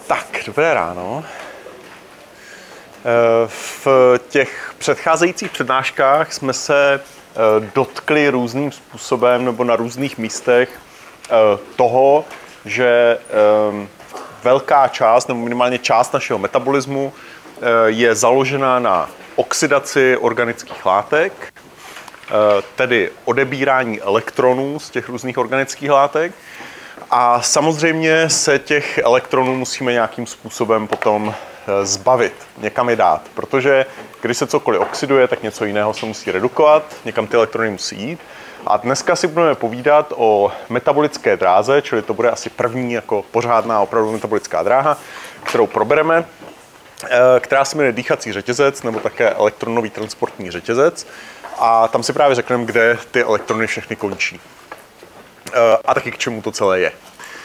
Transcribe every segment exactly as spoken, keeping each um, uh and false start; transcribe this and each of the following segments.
Tak, dobré ráno. V těch předcházejících přednáškách jsme se dotkli různým způsobem nebo na různých místech toho, že velká část nebo minimálně část našeho metabolismu je založena na oxidaci organických látek, tedy odebírání elektronů z těch různých organických látek. A samozřejmě se těch elektronů musíme nějakým způsobem potom zbavit, někam je dát, protože když se cokoliv oxiduje, tak něco jiného se musí redukovat, někam ty elektrony musí jít. A dneska si budeme povídat o metabolické dráze, čili to bude asi první jako pořádná opravdu metabolická dráha, kterou probereme, která se jmenuje dýchací řetězec nebo také elektronový transportní řetězec. A tam si právě řekneme, kde ty elektrony všechny končí. A taky k čemu to celé je.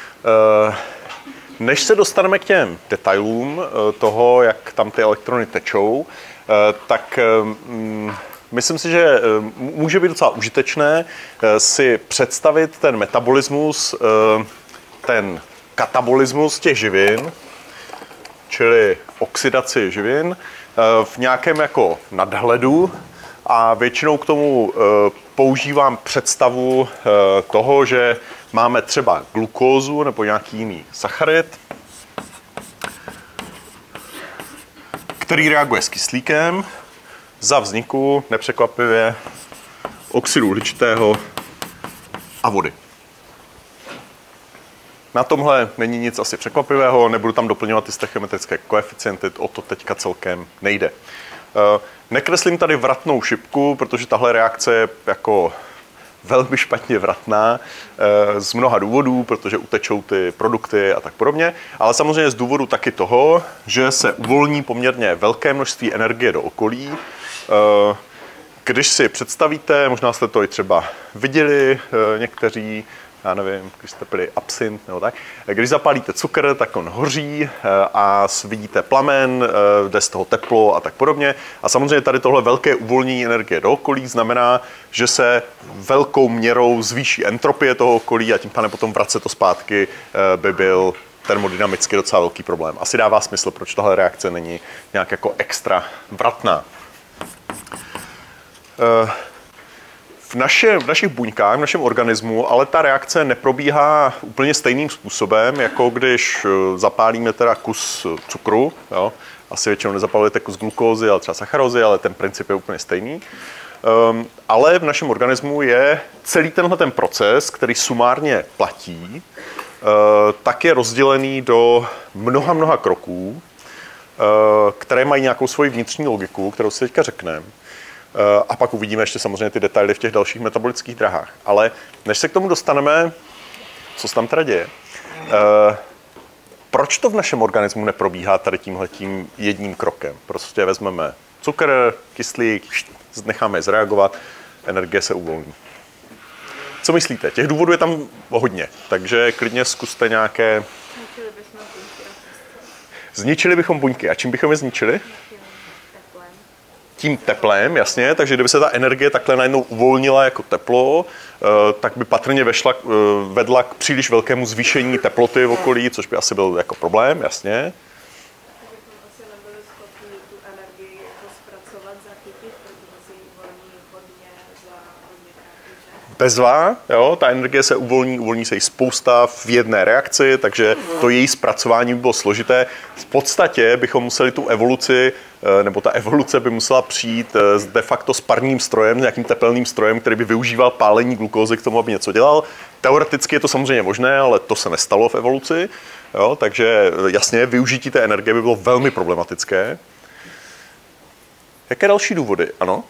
Než se dostaneme k těm detailům toho, jak tam ty elektrony tečou, tak myslím si, že může být docela užitečné si představit ten metabolismus, ten katabolismus těch živin, čili oxidaci živin, v nějakém jako nadhledu. A většinou k tomu používám představu toho, že máme třeba glukózu nebo nějaký jiný sacharid, který reaguje s kyslíkem za vzniku nepřekvapivě oxidu uhličitého a vody. Na tomhle není nic asi překvapivého, nebudu tam doplňovat ty stoichiometrické koeficienty, o to teďka celkem nejde. Nekreslím tady vratnou šipku, protože tahle reakce je jako velmi špatně vratná z mnoha důvodů, protože utečou ty produkty a tak podobně, ale samozřejmě z důvodu taky toho, že se uvolní poměrně velké množství energie do okolí. Když si představíte, možná jste to i třeba viděli někteří, já nevím, když jste pili absint nebo tak. Když zapálíte cukr, tak on hoří a vidíte plamen, jde z toho teplo a tak podobně. A samozřejmě tady tohle velké uvolnění energie do okolí znamená, že se velkou měrou zvýší entropie toho okolí a tím pádem potom vracet to zpátky by byl termodynamicky docela velký problém. Asi dává smysl, proč tahle reakce není nějak jako extra vratná. V, naše, v našich buňkách, v našem organismu, ale ta reakce neprobíhá úplně stejným způsobem, jako když zapálíme teda kus cukru. Jo? Asi většinou nezapalujete kus glukózy, ale třeba sacharózy, ale ten princip je úplně stejný. Um, ale v našem organismu je celý tenhle ten proces, který sumárně platí, uh, tak je rozdělený do mnoha, mnoha kroků, uh, které mají nějakou svoji vnitřní logiku, kterou si teďka řekneme. A pak uvidíme ještě samozřejmě ty detaily v těch dalších metabolických drahách. Ale než se k tomu dostaneme, co se tam teda děje, proč to v našem organismu neprobíhá tady tímhletím jedním krokem? Prostě vezmeme cukr, kyslík, necháme je zreagovat, energie se uvolní. Co myslíte? Těch důvodů je tam hodně, takže klidně zkuste nějaké... Zničili bychom buňky. Zničili bychom buňky. A čím bychom je zničili? Tím teplem, jasně, takže kdyby se ta energie takhle najednou uvolnila jako teplo, tak by patrně vešla, vedla k příliš velkému zvýšení teploty v okolí, což by asi byl jako problém, jasně. Asi nebyli schopni tu energii jako zpracovat, zachytit, protože se jí uvolní hodně za hodně krátce. Bezva, jo, ta energie se uvolní, uvolní se jí spousta v jedné reakci, takže to její zpracování by bylo složité. V podstatě bychom museli tu evoluci, nebo ta evoluce by musela přijít de facto s parním strojem, nějakým tepelným strojem, který by využíval pálení glukózy k tomu, aby něco dělal. Teoreticky je to samozřejmě možné, ale to se nestalo v evoluci, jo, takže jasně, využití té energie by bylo velmi problematické. Jaké další důvody? Ano?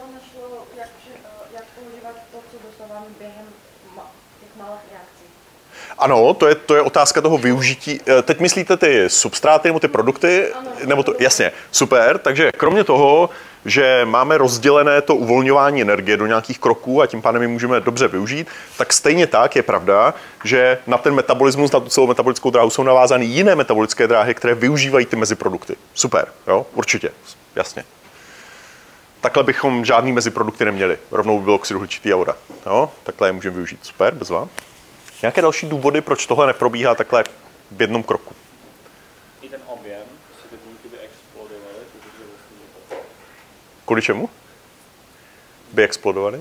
Ano, to je, to je otázka toho využití. Teď myslíte ty substráty nebo ty produkty? Ano. Nebo to, jasně, super. Takže kromě toho, že máme rozdělené to uvolňování energie do nějakých kroků a tím pádem ji můžeme dobře využít, tak stejně tak je pravda, že na ten metabolismus, na tu celou metabolickou dráhu jsou navázány jiné metabolické dráhy, které využívají ty meziprodukty. Super, jo, určitě, jasně. Takhle bychom žádný meziprodukty neměli. Rovnou by byl oxid uhličitý a voda. Jo, takhle je můžeme využít. Super, bezva. Nějaké další důvody, proč tohle neprobíhá takhle v jednom kroku? i ten objem, si ty buňky by explodovaly, protože vlastně Kvůli čemu? By explodovaly?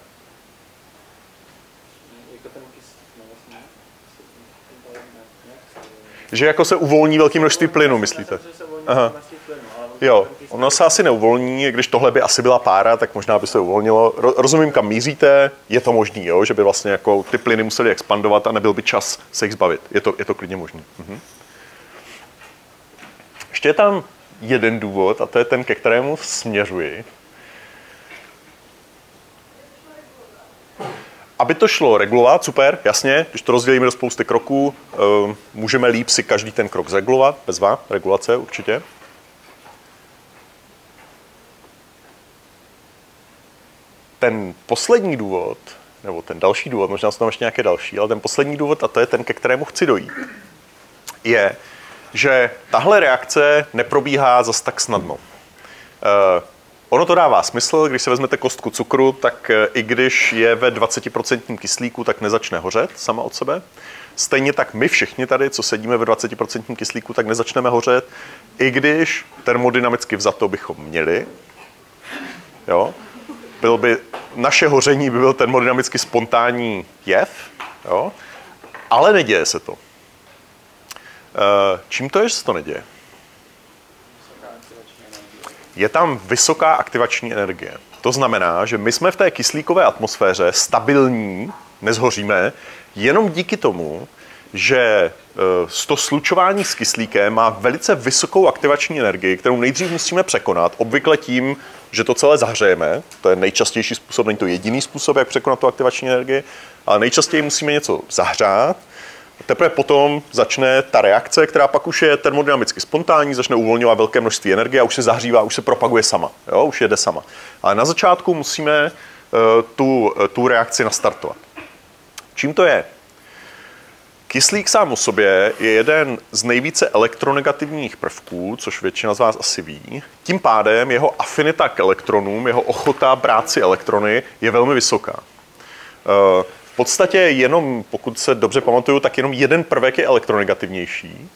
jako ten kyslík, no vlastně, Že jako se uvolní velké množství plynu, myslíte? Aha. Jo, ono se asi neuvolní, když tohle by asi byla pára, tak možná by se uvolnilo. Rozumím, kam míříte, je to možný, jo? Že by vlastně jako ty plyny musely expandovat a nebyl by čas se jich zbavit. Je to, je to klidně možný. Mhm. Ještě je tam jeden důvod, a to je ten, ke kterému směřuji. Aby to šlo regulovat, super, jasně, když to rozdělíme do spousty kroků, můžeme líp si každý ten krok zregulovat, bezva, regulace určitě. Ten poslední důvod, nebo ten další důvod, možná jsou tam ještě nějaké další, ale ten poslední důvod, a to je ten, ke kterému chci dojít, je, že tahle reakce neprobíhá zas tak snadno. Ono to dává smysl, když si vezmete kostku cukru, tak i když je ve dvacet procent kyslíku, tak nezačne hořet sama od sebe. Stejně tak my všichni tady, co sedíme ve dvacet procent kyslíku, tak nezačneme hořet, i když termodynamicky vzato bychom měli. Jo? Byl by, naše hoření by byl termodynamicky spontánní jev, jo? Ale neděje se to. Čím to je, že se to neděje? Je tam vysoká aktivační energie. To znamená, že my jsme v té kyslíkové atmosféře stabilní, nezhoříme, jenom díky tomu, že to slučování s kyslíkem má velice vysokou aktivační energii, kterou nejdřív musíme překonat, obvykle tím, že to celé zahřejeme. To je nejčastější způsob, není to jediný způsob, jak překonat tu aktivační energii, ale nejčastěji musíme něco zahřát. Teprve potom začne ta reakce, která pak už je termodynamicky spontánní, začne uvolňovat velké množství energie a už se zahřívá, už se propaguje sama, jo? Už jede sama. Ale na začátku musíme uh, tu, tu reakci nastartovat. Čím to je? Kyslík sám o sobě je jeden z nejvíce elektronegativních prvků, což většina z vás asi ví. Tím pádem jeho afinita k elektronům, jeho ochota brát si elektrony je velmi vysoká. Uh, V podstatě jenom, pokud se dobře pamatuju, tak jenom jeden prvek je elektronegativnější.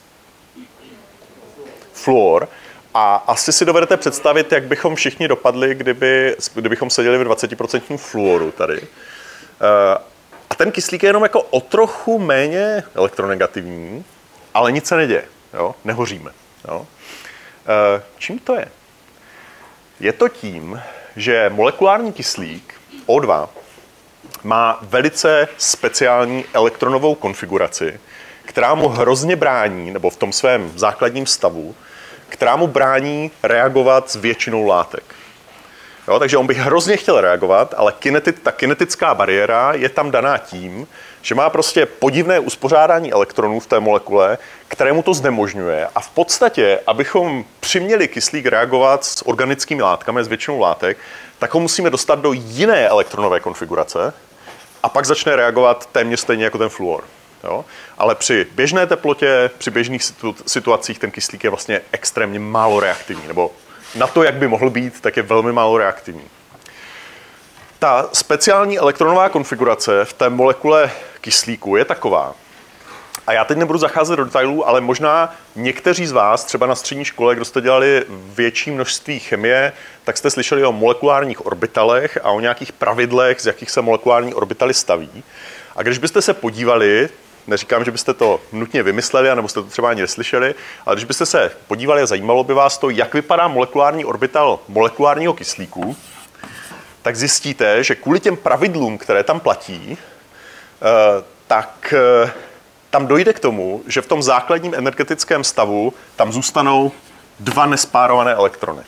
Fluor. A asi si dovedete představit, jak bychom všichni dopadli, kdyby, kdybychom seděli v dvacet procent fluoru tady. A ten kyslík je jenom jako o trochu méně elektronegativní, ale nic se neděje. Jo? Nehoříme. Jo? Čím to je? Je to tím, že molekulární kyslík O dva má velice speciální elektronovou konfiguraci, která mu hrozně brání, nebo v tom svém základním stavu, která mu brání reagovat s většinou látek. Jo, takže on by hrozně chtěl reagovat, ale kinetit, ta kinetická bariéra je tam daná tím, že má prostě podivné uspořádání elektronů v té molekule, které mu to znemožňuje. A v podstatě, abychom přiměli kyslík reagovat s organickými látkami, s většinou látek, tak ho musíme dostat do jiné elektronové konfigurace a pak začne reagovat téměř stejně jako ten fluor. Jo? Ale při běžné teplotě, při běžných situ- situacích ten kyslík je vlastně extrémně málo reaktivní, nebo na to, jak by mohl být, tak je velmi málo reaktivní. Ta speciální elektronová konfigurace v té molekule kyslíku je taková, a já teď nebudu zacházet do detailů, ale možná někteří z vás, třeba na střední škole, kdo jste dělali větší množství chemie, tak jste slyšeli o molekulárních orbitalech a o nějakých pravidlech, z jakých se molekulární orbitaly staví. A když byste se podívali, neříkám, že byste to nutně vymysleli, nebo jste to třeba ani neslyšeli, ale když byste se podívali a zajímalo by vás to, jak vypadá molekulární orbital molekulárního kyslíku, tak zjistíte, že kvůli těm pravidlům, které tam platí, tak tam dojde k tomu, že v tom základním energetickém stavu tam zůstanou dva nespárované elektrony.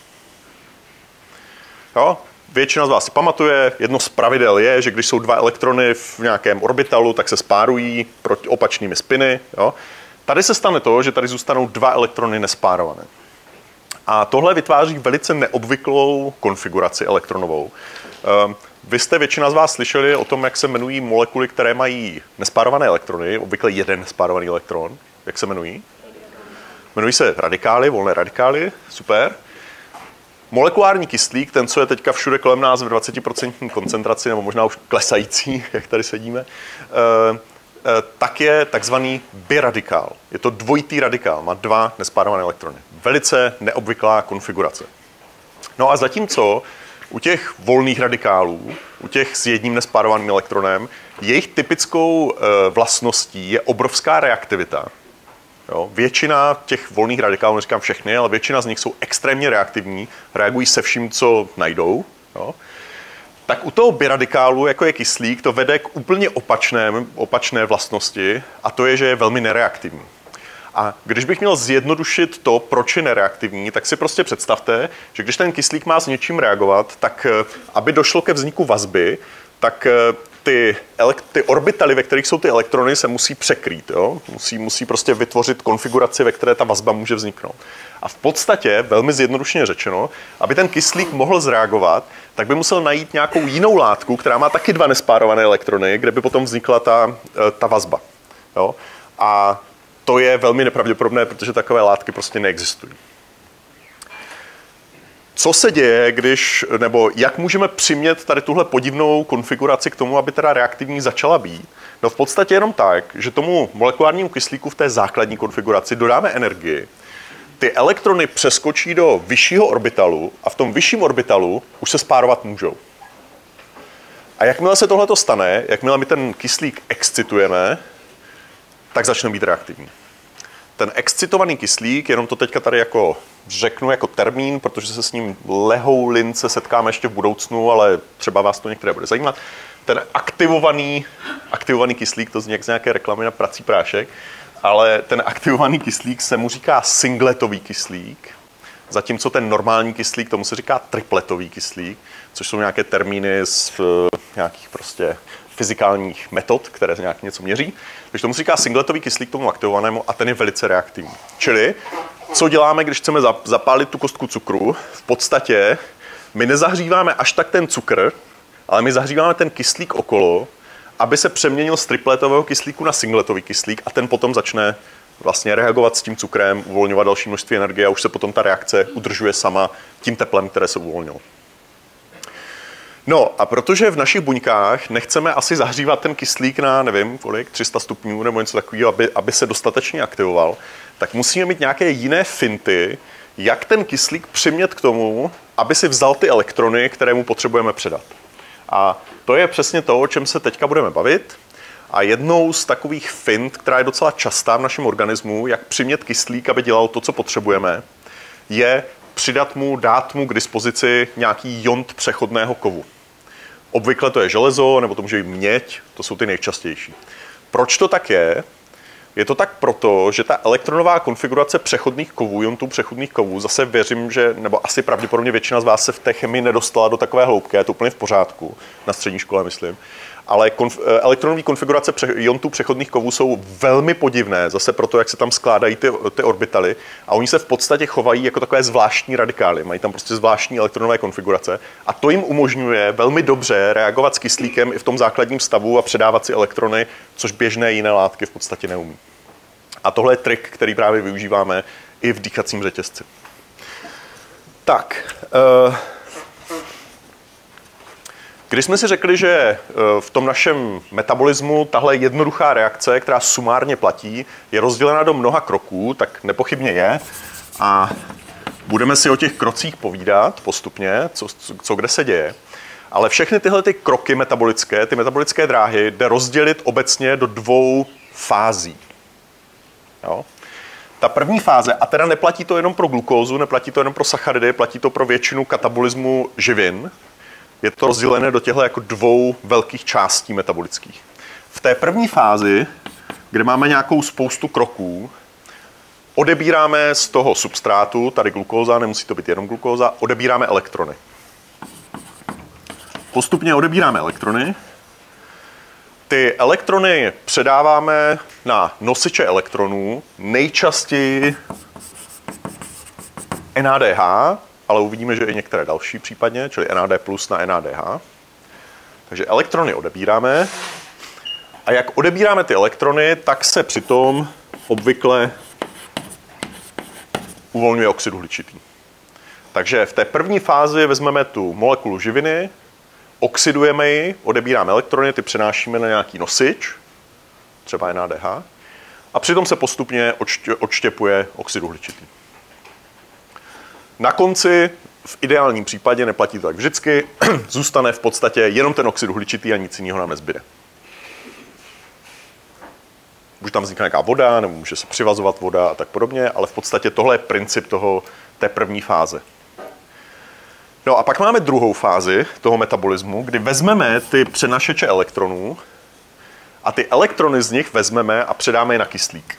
Jo? Většina z vás si pamatuje, jedno z pravidel je, že když jsou dva elektrony v nějakém orbitalu, tak se spárují proti opačnými spiny. Jo? Tady se stane to, že tady zůstanou dva elektrony nespárované. A tohle vytváří velice neobvyklou konfiguraci elektronovou. Vy jste většina z vás slyšeli o tom, jak se jmenují molekuly, které mají nespárované elektrony, obvykle jeden nespárovaný elektron. Jak se jmenují? Jmenují se radikály, volné radikály, super. Molekulární kyslík, ten, co je teďka všude kolem nás v dvacet procent koncentraci, nebo možná už klesající, jak tady sedíme, tak je takzvaný biradikál. Je to dvojitý radikál, má dva nespárované elektrony. Velice neobvyklá konfigurace. No a zatímco u těch volných radikálů, u těch s jedním nespárovaným elektronem, jejich typickou vlastností je obrovská reaktivita. Jo, většina těch volných radikálů, neříkám všechny, ale většina z nich jsou extrémně reaktivní, reagují se vším, co najdou. Jo. Tak u toho biradikálu, jako je kyslík, to vede k úplně opačné, opačné vlastnosti, a to je, že je velmi nereaktivní. A když bych měl zjednodušit to, proč je nereaktivní, tak si prostě představte, že když ten kyslík má s něčím reagovat, tak aby došlo ke vzniku vazby, tak ty, ty orbitaly, ve kterých jsou ty elektrony, se musí překrýt. Jo? Musí, musí prostě vytvořit konfiguraci, ve které ta vazba může vzniknout. A v podstatě, velmi zjednodušeně řečeno, aby ten kyslík mohl zreagovat, tak by musel najít nějakou jinou látku, která má taky dva nespárované elektrony, kde by potom vznikla ta, ta vazba. Jo? A to je velmi nepravděpodobné, protože takové látky prostě neexistují. Co se děje, když, nebo jak můžeme přimět tady tuhle podivnou konfiguraci k tomu, aby teda reaktivní začala být? No v podstatě jenom tak, že tomu molekulárnímu kyslíku v té základní konfiguraci dodáme energii, ty elektrony přeskočí do vyššího orbitalu a v tom vyšším orbitalu už se spárovat můžou. A jakmile se tohleto stane, jakmile my ten kyslík excitujeme, tak začne být reaktivní. Ten excitovaný kyslík, jenom to teďka tady jako řeknu jako termín, protože se s ním lehou lince setkáme ještě v budoucnu, ale třeba vás to některé bude zajímat. Ten aktivovaný, aktivovaný kyslík, to zní jak z nějaké reklamy na prací prášek, ale ten aktivovaný kyslík se mu říká singletový kyslík, zatímco ten normální kyslík, tomu se říká tripletový kyslík, což jsou nějaké termíny z uh, nějakých prostě fyzikálních metod, které nějak něco měří. Takže tomu se říká singletový kyslík tomu aktivovanému a ten je velice reaktivní. Čili, co děláme, když chceme zapálit tu kostku cukru? V podstatě my nezahříváme až tak ten cukr, ale my zahříváme ten kyslík okolo, aby se přeměnil z tripletového kyslíku na singletový kyslík a ten potom začne vlastně reagovat s tím cukrem, uvolňovat další množství energie a už se potom ta reakce udržuje sama tím teplem, které se uvolnilo. No a protože v našich buňkách nechceme asi zahřívat ten kyslík na, nevím, kolik, tři sta stupňů nebo něco takového, aby, aby se dostatečně aktivoval, tak musíme mít nějaké jiné finty, jak ten kyslík přimět k tomu, aby si vzal ty elektrony, které mu potřebujeme předat. A to je přesně to, o čem se teďka budeme bavit. A jednou z takových fint, která je docela častá v našem organismu, jak přimět kyslík, aby dělal to, co potřebujeme, je přidat mu, dát mu k dispozici nějaký jont přechodného kovu. Obvykle to je železo, nebo to může být měď, to jsou ty nejčastější. Proč to tak je? Je to tak proto, že ta elektronová konfigurace přechodných kovů, jontů přechodných kovů, zase věřím, že, nebo asi pravděpodobně většina z vás se v té chemii nedostala do takové hloubky, je to úplně v pořádku, na střední škole myslím, ale konf, elektronové konfigurace pře, jontů přechodných kovů jsou velmi podivné, zase proto, jak se tam skládají ty, ty orbitaly a oni se v podstatě chovají jako takové zvláštní radikály, mají tam prostě zvláštní elektronové konfigurace a to jim umožňuje velmi dobře reagovat s kyslíkem i v tom základním stavu a předávat si elektrony, což běžné jiné látky v podstatě neumí. A tohle je trik, který právě využíváme i v dýchacím řetězci. Tak, uh, když jsme si řekli, že v tom našem metabolismu tahle jednoduchá reakce, která sumárně platí, je rozdělena do mnoha kroků, tak nepochybně je. A budeme si o těch krocích povídat postupně, co, co kde se děje. Ale všechny tyhle ty kroky metabolické, ty metabolické dráhy, jde rozdělit obecně do dvou fází. Jo? Ta první fáze, a teda neplatí to jenom pro glukózu, neplatí to jenom pro sacharidy, platí to pro většinu katabolismu živin, je to rozdělené do těchto jako dvou velkých částí metabolických. V té první fázi, kde máme nějakou spoustu kroků, odebíráme z toho substrátu, tady glukóza, nemusí to být jenom glukóza, odebíráme elektrony. Postupně odebíráme elektrony. Ty elektrony předáváme na nosiče elektronů, nejčastěji N A D H, ale uvidíme, že i některé další případně, čili N A D plus na N A D H. Takže elektrony odebíráme. A jak odebíráme ty elektrony, tak se přitom obvykle uvolňuje oxid uhličitý. Takže v té první fázi vezmeme tu molekulu živiny, oxidujeme ji, odebíráme elektrony, ty přenášíme na nějaký nosič třeba N A D H, a přitom se postupně odštěpuje oxid uhličitý. Na konci, v ideálním případě, neplatí to tak vždycky, zůstane v podstatě jenom ten oxid uhličitý a nic jiného nám nezbyde. Může tam vzniknout nějaká voda, nebo může se přivazovat voda a tak podobně, ale v podstatě tohle je princip toho, té první fáze. No a pak máme druhou fázi toho metabolismu, kdy vezmeme ty přenašeče elektronů a ty elektrony z nich vezmeme a předáme je na kyslík.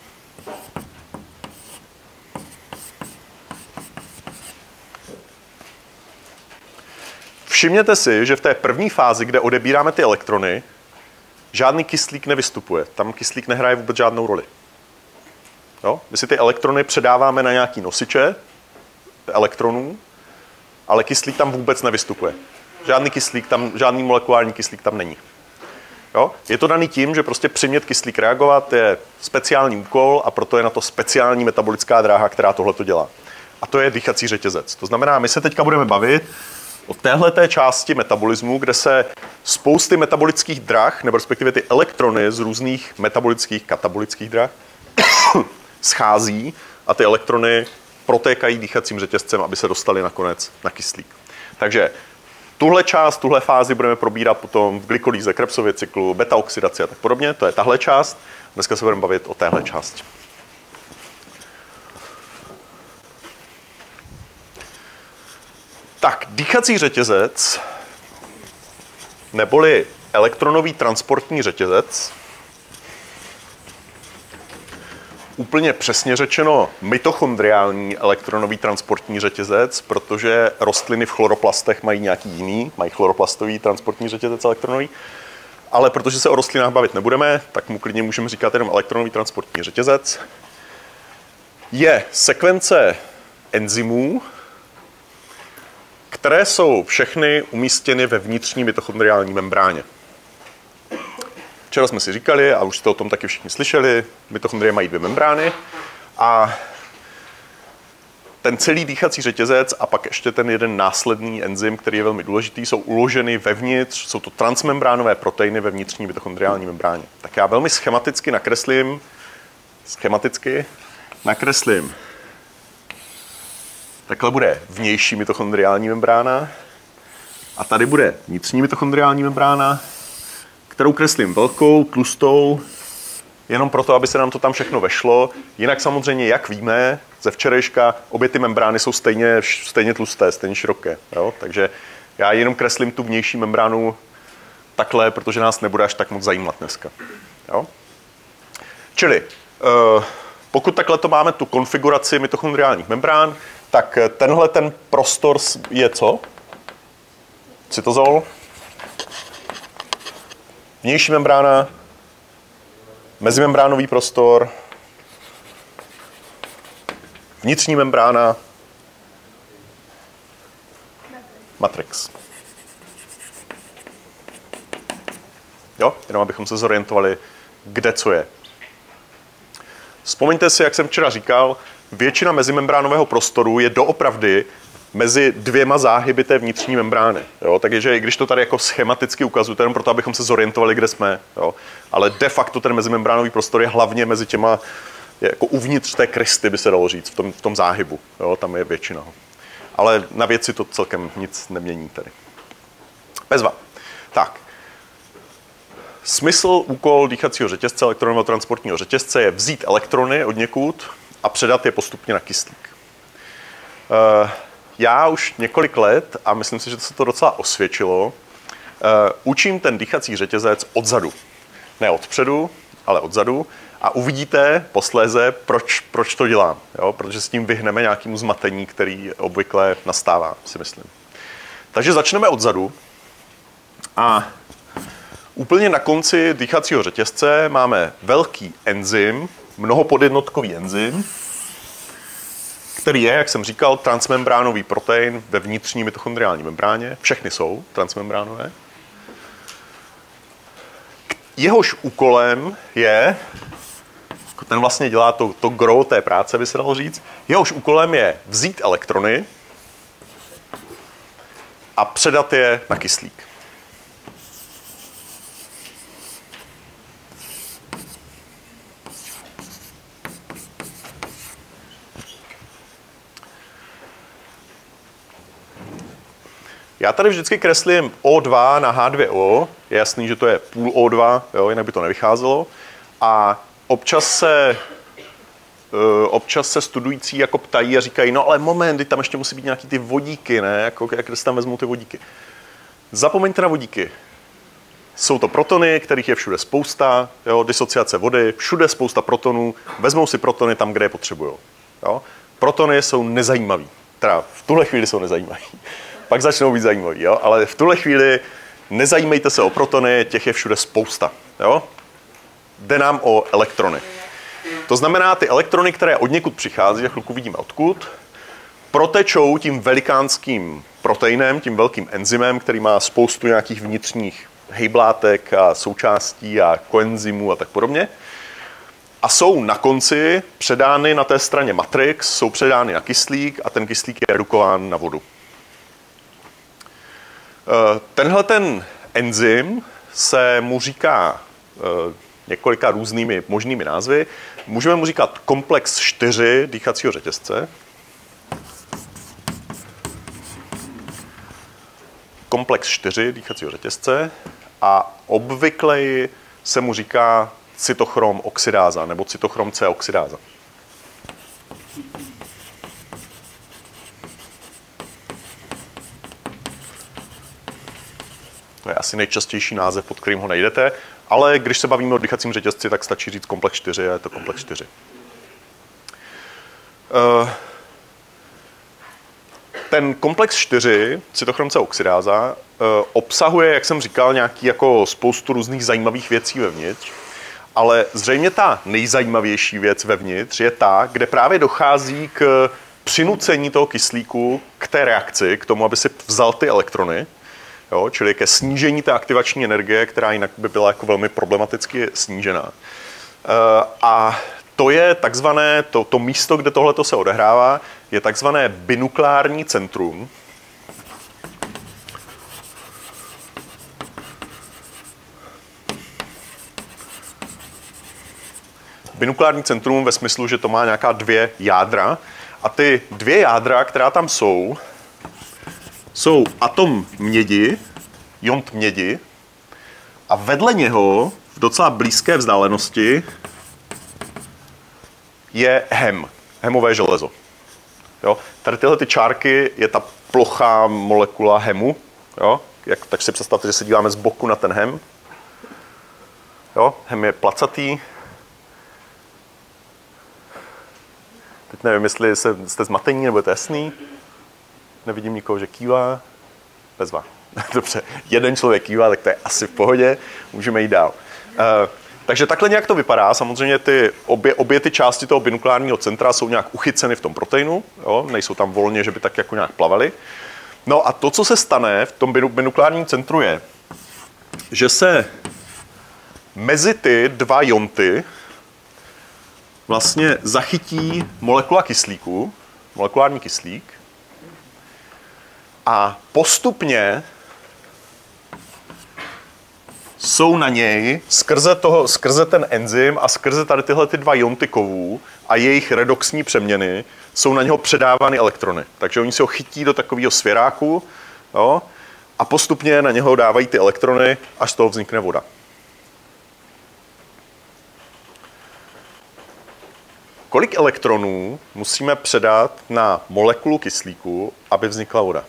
Všimněte si, že v té první fázi, kde odebíráme ty elektrony, žádný kyslík nevystupuje. Tam kyslík nehraje vůbec žádnou roli. Jo? My si ty elektrony předáváme na nějaký nosiče elektronů, ale kyslík tam vůbec nevystupuje. Žádný kyslík tam, žádný molekulární kyslík tam není. Jo? Je to daný tím, že prostě přimět kyslík reagovat je speciální úkol a proto je na to speciální metabolická dráha, která tohle to dělá. A to je dýchací řetězec. To znamená, my se teďka budeme bavit o téhleté části metabolismu, kde se spousty metabolických drah, nebo respektive ty elektrony z různých metabolických, katabolických drah schází a ty elektrony protékají dýchacím řetězcem, aby se dostali nakonec na kyslík. Takže tuhle část, tuhle fázi budeme probírat potom v glykolýze, Krebsově cyklu, beta-oxidaci a tak podobně. To je tahle část. Dneska se budeme bavit o téhle části. Tak, dýchací řetězec, neboli elektronový transportní řetězec, úplně přesně řečeno mitochondriální elektronový transportní řetězec, protože rostliny v chloroplastech mají nějaký jiný, mají chloroplastový transportní řetězec elektronový, ale protože se o rostlinách bavit nebudeme, tak mu klidně můžeme říkat jenom elektronový transportní řetězec. Je sekvence enzymů, které jsou všechny umístěny ve vnitřní mitochondriální membráně. Včera jsme si říkali, a už jste o tom taky všichni slyšeli, mitochondrie mají dvě membrány a ten celý dýchací řetězec a pak ještě ten jeden následný enzym, který je velmi důležitý, jsou uloženy vevnitř, jsou to transmembránové proteiny ve vnitřní mitochondriální membráně. Tak já velmi schematicky nakreslím, schematicky nakreslím. Takhle bude vnější mitochondriální membrána a tady bude vnitřní mitochondriální membrána, kterou kreslím velkou, tlustou, jenom proto, aby se nám to tam všechno vešlo. Jinak samozřejmě, jak víme, ze včerejška obě ty membrány jsou stejně, stejně tlusté, stejně široké. Jo? Takže já jenom kreslím tu vnější membránu takhle, protože nás nebude až tak moc zajímat dneska. Jo? Čili, uh, pokud takhle to máme tu konfiguraci mitochondriálních membrán, tak tenhle ten prostor je co? Cytozol. Vnější membrána, mezimembránový prostor, vnitřní membrána, matrix. Jo, jenom abychom se zorientovali, kde co je. Vzpomeňte si, jak jsem včera říkal, většina mezimembránového prostoru je doopravdy mezi dvěma záhyby té vnitřní membrány. Jo? Takže i když to tady jako schematicky ukazuju, to jenom proto, abychom se zorientovali, kde jsme. Jo? Ale de facto ten mezimembránový prostor je hlavně mezi těma, je jako uvnitř té krysty, by se dalo říct, v tom, v tom záhybu. Jo? Tam je většina. Ale na věci to celkem nic nemění tady. Bezva. Tak. Smysl, úkol dýchacího řetězce, elektronového transportního řetězce je vzít elektrony od někud a předat je postupně na kyslík. Uh, Já už několik let, a myslím si, že se to docela osvědčilo, uh, učím ten dýchací řetězec odzadu. Ne odpředu, ale odzadu. A uvidíte posléze, proč, proč to dělám. Jo? Protože s tím vyhneme nějakému zmatení, který obvykle nastává, si myslím. Takže začneme odzadu. A úplně na konci dýchacího řetězce máme velký enzym, mnohopodjednotkový enzym, který je, jak jsem říkal, transmembránový protein ve vnitřní mitochondriální membráně. Všechny jsou transmembránové. Jehož úkolem je, ten vlastně dělá to, to gro té práce, by se dalo říct, jehož úkolem je vzít elektrony a předat je na kyslík. Já tady vždycky kreslím O dva na H dva O, je jasný, že to je půl O dva, jo, jinak by to nevycházelo. A občas se, uh, občas se studující jako ptají a říkají, no ale moment, tam ještě musí být nějaký ty vodíky, ne? Jako, jak se tam vezmou ty vodíky? Zapomeňte na vodíky. Jsou to protony, kterých je všude spousta, jo, disociace vody, všude spousta protonů, vezmou si protony tam, kde je potřebují. Jo. Protony jsou nezajímavý, teda v tuhle chvíli jsou nezajímavý, pak začnou být zajímavý, jo, ale v tuhle chvíli nezajímejte se o protony, těch je všude spousta. Jo. Jde nám o elektrony. To znamená, ty elektrony, které odněkud přichází, a chvilku vidíme odkud, protečou tím velikánským proteinem, tím velkým enzymem, který má spoustu nějakých vnitřních hejblátek a součástí a koenzymů a tak podobně. A jsou na konci předány na té straně matrix, jsou předány na kyslík a ten kyslík je redukován na vodu. Tenhle ten enzym se mu říká několika různými možnými názvy. Můžeme mu říkat komplex čtyři dýchacího řetězce. Komplex čtyři dýchacího řetězce a obvykle se mu říká cytochrom oxidáza nebo cytochrom C oxidáza. To je asi nejčastější název, pod kterým ho najdete, ale když se bavíme o dýchacím řetězci, tak stačí říct komplex čtyři a je to komplex čtyři. Ten komplex čtyři, cytochrom C oxidáza, obsahuje, jak jsem říkal, nějaký jako spoustu různých zajímavých věcí vevnitř, ale zřejmě ta nejzajímavější věc vevnitř je ta, kde právě dochází k přinucení toho kyslíku k té reakci, k tomu, aby si vzal ty elektrony, jo, čili ke snížení té aktivační energie, která jinak by byla jako velmi problematicky snížená. A to je takzvané, to, to místo, kde tohleto se odehrává, je takzvané binukleární centrum. Binukleární centrum ve smyslu, že to má nějaká dvě jádra. A ty dvě jádra, která tam jsou, jsou atom mědi, jont mědi, a vedle něho v docela blízké vzdálenosti je hem, hemové železo. Jo? Tady tyhle ty čárky je ta plochá molekula hemu. Jo? Jak, tak si představte, že se díváme z boku na ten hem. Jo? Hem je placatý. Teď nevím, jestli se, jste zmatení nebo je to jasný. Nevidím nikoho, že kývá. Bezva. Dobře, jeden člověk kývá, tak to je asi v pohodě. Můžeme jít dál. Uh, takže takhle nějak to vypadá. Samozřejmě ty obě, obě ty části toho binukleárního centra jsou nějak uchyceny v tom proteinu. Jo? Nejsou tam volně, že by tak jako nějak plavaly. No a to, co se stane v tom binukleárním centru je, že se mezi ty dva jonty vlastně zachytí molekula kyslíku, molekulární kyslík, a postupně jsou na něj skrze, toho, skrze ten enzym a skrze tady tyhle ty dva jonty kovů a jejich redoxní přeměny jsou na něho předávány elektrony. Takže oni se ho chytí do takového svěráku, jo, a postupně na něho dávají ty elektrony, až z toho vznikne voda. Kolik elektronů musíme předat na molekulu kyslíku, aby vznikla voda?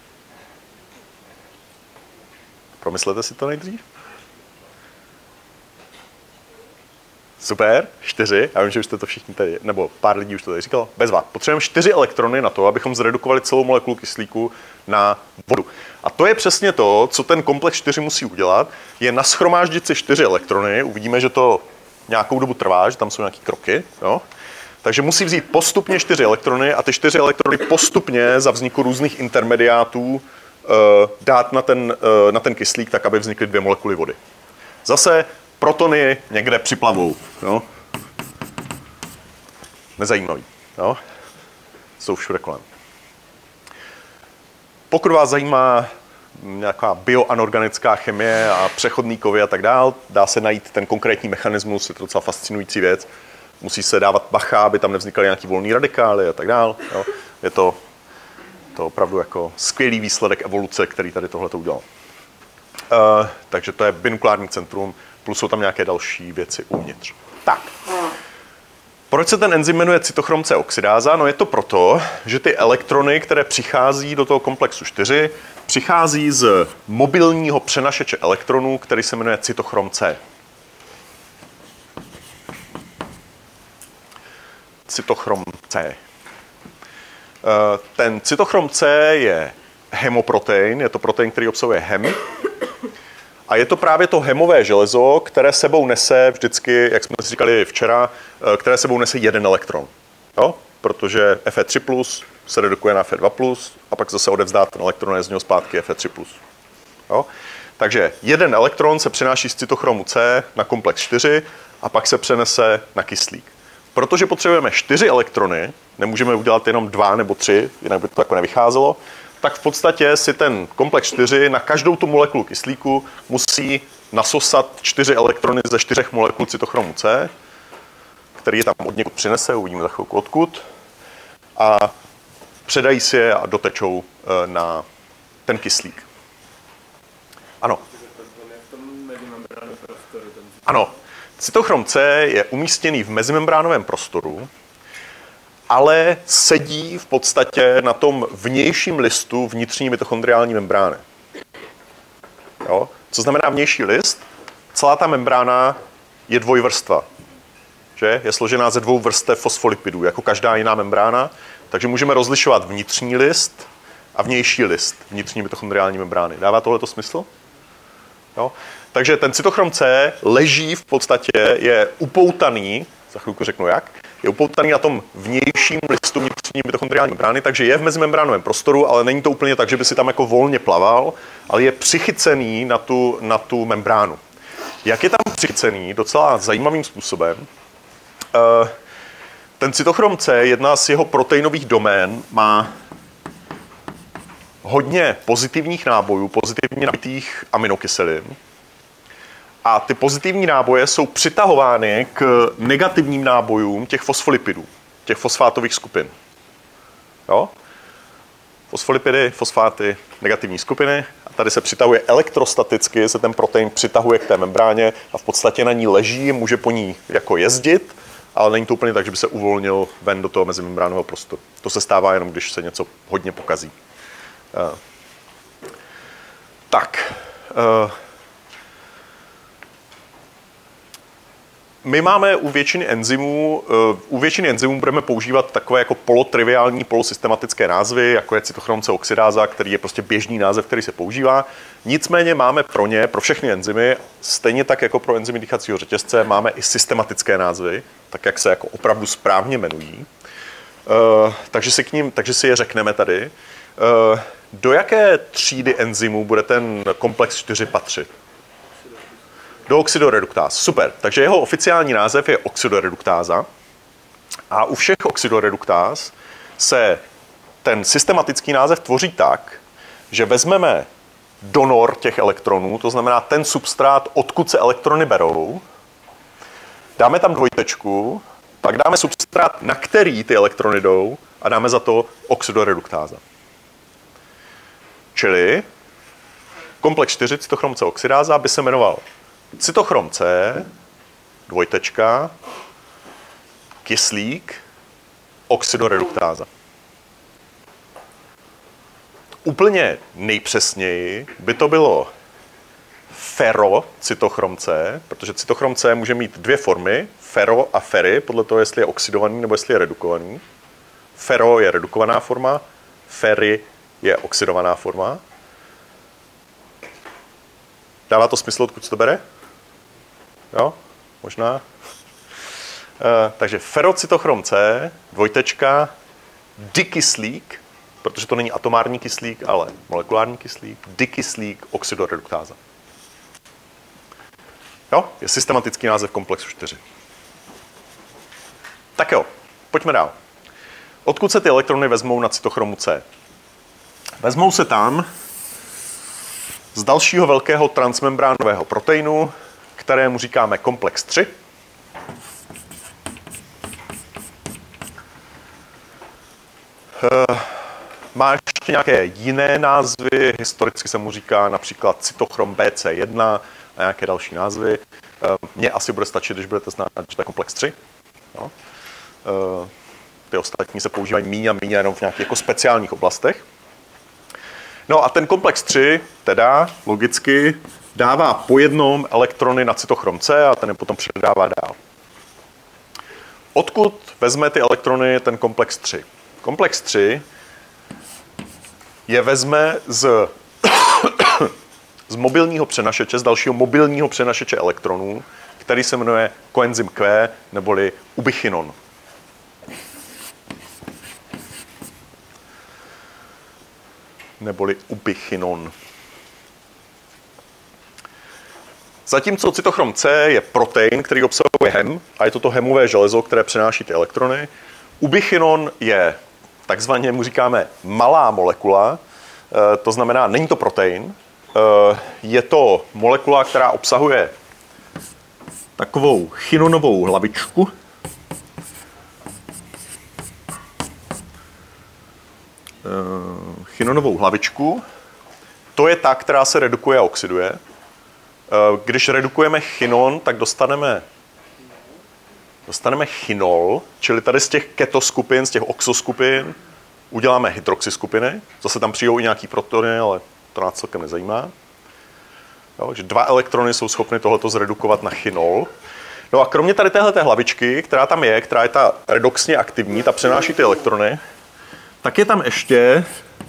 Promyslete si to nejdřív? Super, čtyři. Já vím, že už jste to všichni tady, nebo pár lidí už to tady říkalo. Bezva. Potřebujeme čtyři elektrony na to, abychom zredukovali celou molekulu kyslíku na vodu. A to je přesně to, co ten komplex čtyři musí udělat, je nashromáždit si čtyři elektrony. Uvidíme, že to nějakou dobu trvá, že tam jsou nějaké kroky. Jo? Takže musí vzít postupně čtyři elektrony a ty čtyři elektrony postupně za vzniku různých intermediátů dát na ten, na ten kyslík tak, aby vznikly dvě molekuly vody. Zase protony někde připlavou. Jo? Nezajímavý. Jo? Jsou všude kolem. Pokud vás zajímá nějaká bioanorganická chemie a přechodný kovy a tak dál, dá se najít ten konkrétní mechanismus, je to docela fascinující věc. Musí se dávat bacha, aby tam nevznikaly nějaký volný radikály a tak dál. Jo? Je to to opravdu jako skvělý výsledek evoluce, který tady tohle to udělal. Uh, takže to je binukleární centrum, plus jsou tam nějaké další věci uvnitř. Tak. Proč se ten enzym jmenuje cytochrom C oxidáza? No je to proto, že ty elektrony, které přichází do toho komplexu čtyři, přichází z mobilního přenašeče elektronů, který se jmenuje cytochrom C. Cytochrom C. Ten cytochrom C je hemoprotein, je to protein, který obsahuje hem. A je to právě to hemové železo, které sebou nese vždycky, jak jsme si říkali včera, které sebou nese jeden elektron. Jo? Protože F E tři plus se redukuje na F E dva plus a pak zase odevzdá ten elektron a z něho zpátky F E tři plus. Jo? Takže jeden elektron se přenáší z cytochromu C na komplex čtyři a pak se přenese na kyslík. Protože potřebujeme čtyři elektrony, nemůžeme udělat jenom dva nebo tři, jinak by to takhle nevycházelo, tak v podstatě si ten komplex čtyři na každou tu molekulu kyslíku musí nasosat čtyři elektrony ze čtyřech molekul cytochromu C, který je tam od někud přinese, uvidíme za chvilku odkud, a předají si je a dotečou na ten kyslík. Ano. Ano. Cytochrom C je umístěný v mezimembránovém prostoru, ale sedí v podstatě na tom vnějším listu vnitřní mitochondriální membrány. Jo? Co znamená vnější list? Celá ta membrána je dvojvrstva. Že? Je složená ze dvou vrstev fosfolipidů, jako každá jiná membrána, takže můžeme rozlišovat vnitřní list a vnější list vnitřní mitochondriální membrány. Dává tohleto smysl? Jo? Takže ten cytochrom C leží v podstatě, je upoutaný, za chvilku řeknu jak, je upoutaný na tom vnějším listu vnitřní mitochondriální membrány, takže je v mezimembránovém prostoru, ale není to úplně tak, že by si tam jako volně plaval, ale je přichycený na tu, na tu membránu. Jak je tam přichycený? Docela zajímavým způsobem. Ten cytochrom C, jedna z jeho proteinových domén, má hodně pozitivních nábojů, pozitivně nabitých aminokyselin. A ty pozitivní náboje jsou přitahovány k negativním nábojům těch fosfolipidů, těch fosfátových skupin. Jo? Fosfolipidy, fosfáty, negativní skupiny. A tady se přitahuje elektrostaticky, se ten protein přitahuje k té membráně a v podstatě na ní leží, může po ní jako jezdit, ale není to úplně tak, že by se uvolnil ven do toho mezimembránového prostoru. To se stává jenom, když se něco hodně pokazí. Uh. Tak. Uh. My máme u většiny enzymů, u většiny enzymů budeme používat takové jako polotriviální, polosystematické názvy, jako je cytochrom C oxidáza, který je prostě běžný název, který se používá. Nicméně máme pro ně, pro všechny enzymy, stejně tak jako pro enzymy dýchacího řetězce, máme i systematické názvy, tak jak se jako opravdu správně jmenují. Uh, takže, si k ním, takže si je řekneme tady. Uh, do jaké třídy enzymů bude ten komplex čtyři patřit? Do oxidoreduktáz. Super. Takže jeho oficiální název je oxidoreduktáza. A u všech oxidoreduktáz se ten systematický název tvoří tak, že vezmeme donor těch elektronů, to znamená ten substrát, odkud se elektrony berou, dáme tam dvojtečku, pak dáme substrát, na který ty elektrony jdou a dáme za to oxidoreduktáza. Čili komplex čtyři cytochrom C oxidáza by se jmenoval cytochrom C, dvojtečka, kyslík, oxidoreduktáza. Úplně nejpřesněji by to bylo ferocytochrom C, protože cytochrom C může mít dvě formy, fero a fery, podle toho, jestli je oxidovaný nebo jestli je redukovaný. Fero je redukovaná forma, fery je oxidovaná forma. Dává to smysl, odkud se to bere? Jo, možná. E, takže ferocytochrom C, dvojtečka, dikyslík, protože to není atomární kyslík, ale molekulární kyslík, dikyslík, oxidoreduktáza. Jo, je systematický název komplexu čtyři. Tak jo, pojďme dál. Odkud se ty elektrony vezmou na cytochromu C? Vezmou se tam z dalšího velkého transmembránového proteinu, kterému říkáme komplex tři. Má ještě nějaké jiné názvy, historicky se mu říká například cytochrom B C jedna a nějaké další názvy. Mně asi bude stačit, když budete znát, že to je komplex tři. No. Ty ostatní se používají míň a míň jenom v nějakých jako speciálních oblastech. No a ten komplex tři teda logicky dává po jednom elektrony na cytochrom C a ten je potom předává dál. Odkud vezme ty elektrony ten komplex tři? Komplex tři je vezme z, z mobilního přenašeče, z dalšího mobilního přenašeče elektronů, který se jmenuje koenzym Q neboli ubichinon. Neboli ubichinon. Zatímco cytochrom C je protein, který obsahuje hem, a je to to hemové železo, které přenáší ty elektrony. Ubichinon je, takzvaně mu říkáme, malá molekula, to znamená, není to protein, je to molekula, která obsahuje takovou chinonovou hlavičku, chinonovou hlavičku. To je ta, která se redukuje a oxiduje. Když redukujeme chinon, tak dostaneme, dostaneme chinol, čili tady z těch ketoskupin, z těch oxoskupin uděláme hydroxyskupiny. Zase tam přijdou i nějaký protony, ale to nás celkem nezajímá. Jo, takže dva elektrony jsou schopny tohleto zredukovat na chinol. No a kromě tady téhleté hlavičky, která tam je, která je ta redoxně aktivní, ta přenáší ty elektrony, tak je tam ještě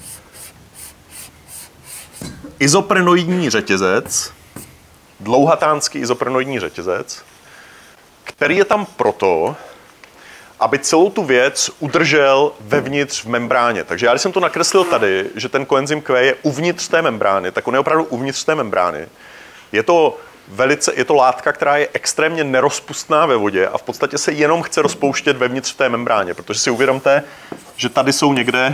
izoprenoidní řetězec, dlouhatánský izoprenoidní řetězec, který je tam proto, aby celou tu věc udržel vevnitř v membráně. Takže já, když jsem to nakreslil tady, že ten koenzym Q je uvnitř té membrány, tak on je opravdu uvnitř té membrány. Je to velice, je to látka, která je extrémně nerozpustná ve vodě a v podstatě se jenom chce rozpouštět vevnitř v té membráně, protože si uvědomte, že tady jsou někde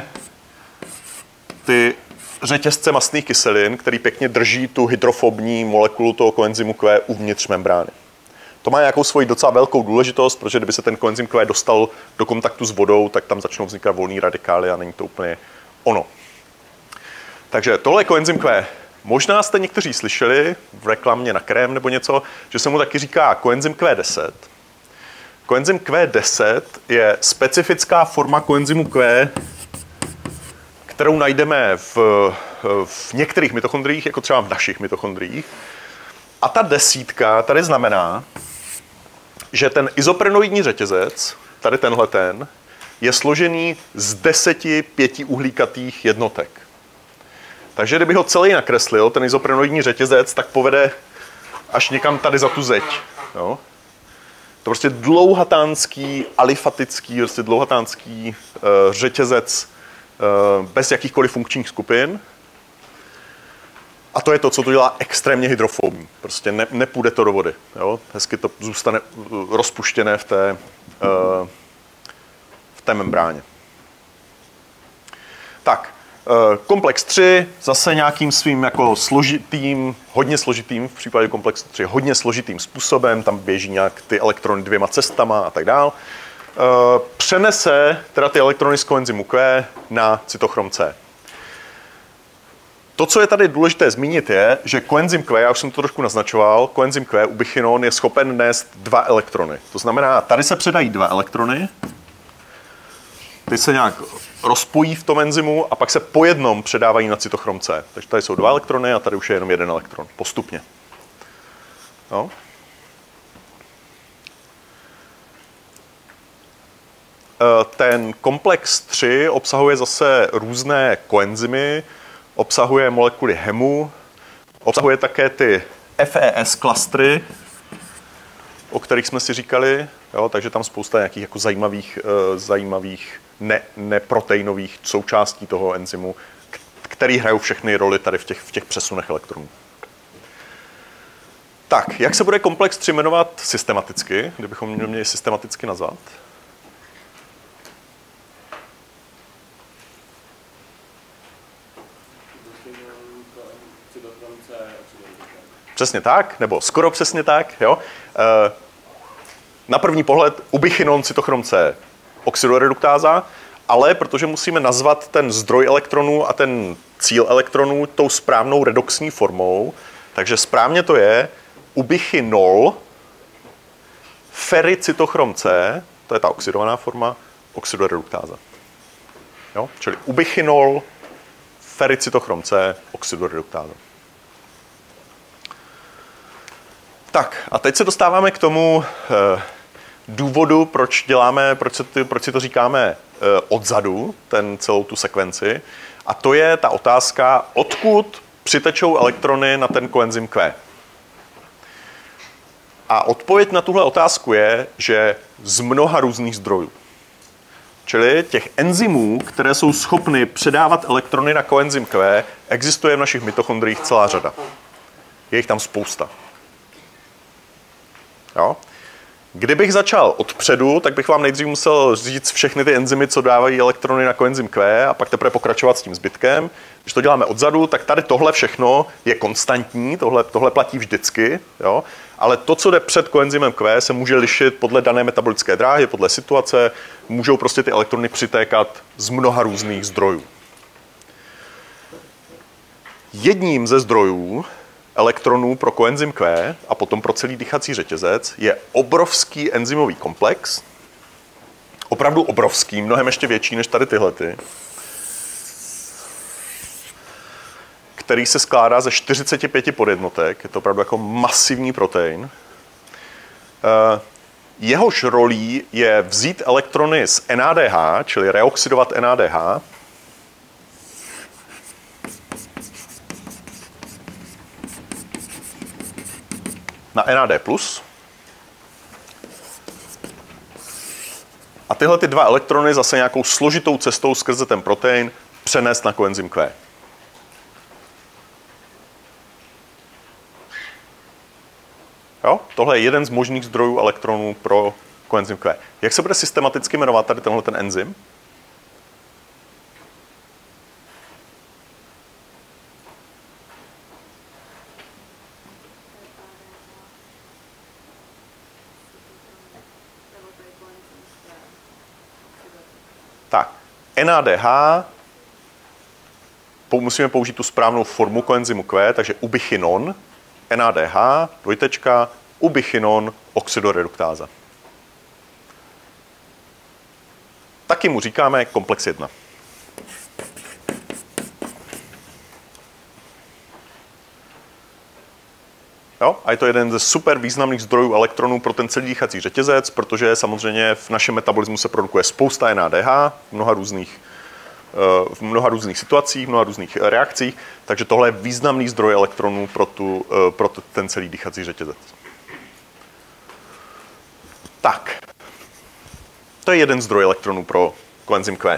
ty řetězce mastných kyselin, který pěkně drží tu hydrofobní molekulu toho koenzymu Q uvnitř membrány. To má nějakou svoji docela velkou důležitost, protože kdyby se ten koenzym Q dostal do kontaktu s vodou, tak tam začnou vznikat volný radikály a není to úplně ono. Takže tohle je koenzym Q. Možná jste někteří slyšeli v reklamě na krém nebo něco, že se mu taky říká koenzym Q deset. Koenzym Q deset je specifická forma koenzymu Q, kterou najdeme v, v některých mitochondriích, jako třeba v našich mitochondriích. A ta desítka tady znamená, že ten izoprenoidní řetězec, tady tenhle ten, je složený z deseti pětiuhlíkatých jednotek. Takže kdyby ho celý nakreslil, ten izoprenoidní řetězec, tak povede až někam tady za tu zeď. Jo? To prostě dlouhatánský, alifatický, prostě dlouhatánský uh, řetězec uh, bez jakýchkoliv funkčních skupin. A to je to, co to dělá extrémně hydrofobní. Prostě ne, nepůjde to do vody. Jo? Hezky to zůstane rozpuštěné v té, uh, v té membráně. Tak, uh, komplex tři, zase nějakým svým jako složitým, hodně složitým, v případě komplexu tři, hodně složitým způsobem, tam běží nějak ty elektrony dvěma cestama a tak dál. Uh, přenese teda ty elektrony z koenzymu Q na cytochrom C. To, co je tady důležité zmínit, je, že koenzym Q, já už jsem to trošku naznačoval, koenzym Q, ubichinon, je schopen nést dva elektrony. To znamená, tady se předají dva elektrony, ty se nějak rozpojí v tom enzymu a pak se po jednom předávají na cytochrom C. Takže tady jsou dva elektrony a tady už je jenom jeden elektron, postupně. No. Ten komplex tři obsahuje zase různé koenzymy, obsahuje molekuly hemu, obsahuje také ty F E S klastry, o kterých jsme si říkali, jo, takže tam spousta nějakých jako zajímavých, uh, zajímavých ne, neproteinových součástí toho enzymu, který hrají všechny roli tady v těch, v těch přesunech elektronů. Tak, jak se bude komplex tři jmenovat systematicky, kdybychom měli systematicky nazvat? Přesně tak, nebo skoro přesně tak. Jo? Na první pohled ubichinon cytochrom C oxidoreduktáza ale protože musíme nazvat ten zdroj elektronů a ten cíl elektronů tou správnou redoxní formou, takže správně to je ubichinol ferricytochrom C, to je ta oxidovaná forma, oxidoreduktáza. Jo? Čili ubichinol ferricytochrom C, oxidoreduktáza. Tak a teď se dostáváme k tomu eh, důvodu, proč děláme, proč, se ty, proč si to říkáme eh, odzadu, ten celou tu sekvenci. A to je ta otázka, odkud přitečou elektrony na ten koenzym Q. A odpověď na tuhle otázku je, že z mnoha různých zdrojů. Čili těch enzymů, které jsou schopny předávat elektrony na koenzym Q, existuje v našich mitochondriích celá řada. Je jich tam spousta. Jo? Kdybych začal odpředu, tak bych vám nejdřív musel říct všechny ty enzymy, co dávají elektrony na koenzym Q a pak teprve pokračovat s tím zbytkem. Když to děláme odzadu, tak tady tohle všechno je konstantní, tohle, tohle platí vždycky, jo? Ale to, co jde před koenzymem Q, se může lišit podle dané metabolické dráhy, podle situace, můžou prostě ty elektrony přitékat z mnoha různých zdrojů. Jedním ze zdrojů elektronů pro koenzym Q a potom pro celý dýchací řetězec je obrovský enzymový komplex, opravdu obrovský, mnohem ještě větší než tady tyhlety, který se skládá ze čtyřicet pět podjednotek, je to opravdu jako masivní protein. Jehož rolí je vzít elektrony z N A D H, čili reoxidovat N A D H, na N A D plus. A tyhle ty dva elektrony zase nějakou složitou cestou skrze ten protein přenést na koenzym Q. Jo? Tohle je jeden z možných zdrojů elektronů pro koenzym Q. Jak se bude systematicky jmenovat tady tenhle ten enzym? Tak, N A D H, musíme použít tu správnou formu koenzymu Q, takže ubichinon, N A D H, dvojtečka, ubichinon, oxidoreduktáza. Taky mu říkáme komplex jedna. Jo? A je to jeden ze super významných zdrojů elektronů pro ten celý dýchací řetězec, protože samozřejmě v našem metabolismu se produkuje spousta N A D H v mnoha různých, v mnoha různých situacích, v mnoha různých reakcích, takže tohle je významný zdroj elektronů pro, tu, pro ten celý dýchací řetězec. Tak, to je jeden zdroj elektronů pro koenzym Q.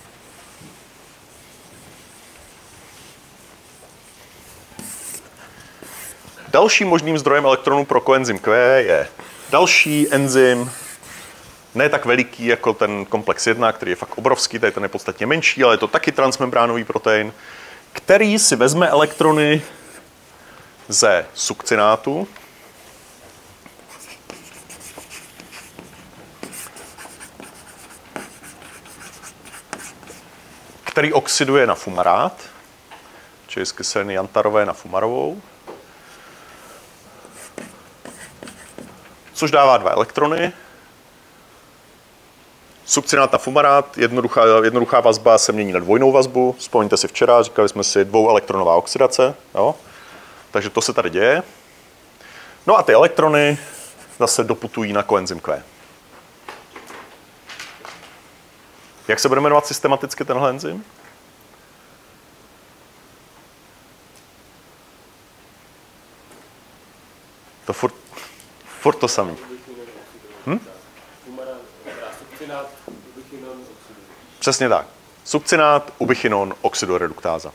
Dalším možným zdrojem elektronů pro koenzym Q je další enzym, ne tak veliký jako ten komplex jedna, který je fakt obrovský, tady ten je podstatně menší, ale je to taky transmembránový protein, který si vezme elektrony ze sukcinátu, který oxiduje na fumarát, čili z kyseliny jantarové na fumarovou, což dává dva elektrony. Sukcinát na fumarát, jednoduchá, jednoduchá vazba se mění na dvojnou vazbu. Vzpomeňte si včera, říkali jsme si dvouelektronová oxidace. Jo? Takže to se tady děje. No a ty elektrony zase doputují na koenzym Q. Jak se bude jmenovat systematicky tenhle enzym? To furt, furt to samý. Hm? Přesně tak. Sukcinát, ubichinon, oxidoreduktáza.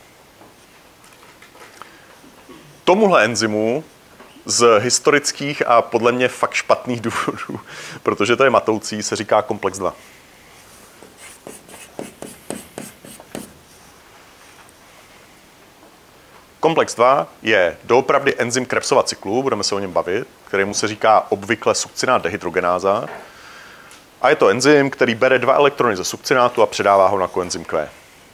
Tomuhle enzymu z historických a podle mě fakt špatných důvodů, protože to je matoucí, se říká komplex dva. Komplex dva je doopravdy enzym Krebsova cyklu, budeme se o něm bavit, kterému se říká obvykle sukcinát dehydrogenáza. A je to enzym, který bere dva elektrony ze sukcinátu a předává ho na koenzym Q.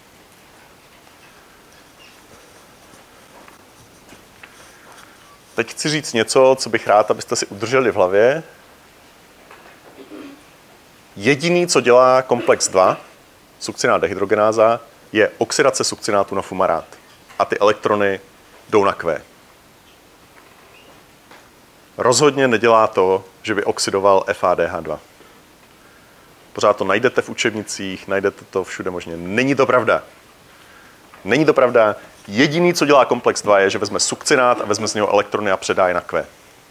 Teď chci říct něco, co bych rád, abyste si udrželi v hlavě. Jediný, co dělá komplex dva, sukcinát dehydrogenáza, je oxidace sukcinátu na fumarát. A ty elektrony jdou na Q. Rozhodně nedělá to, že by oxidoval F A D H dva. Pořád to najdete v učebnicích, najdete to všude možně. Není to pravda. Není to pravda. Jediný, co dělá komplex dva, je, že vezme sukcinát a vezme z něho elektrony a předá je na Q.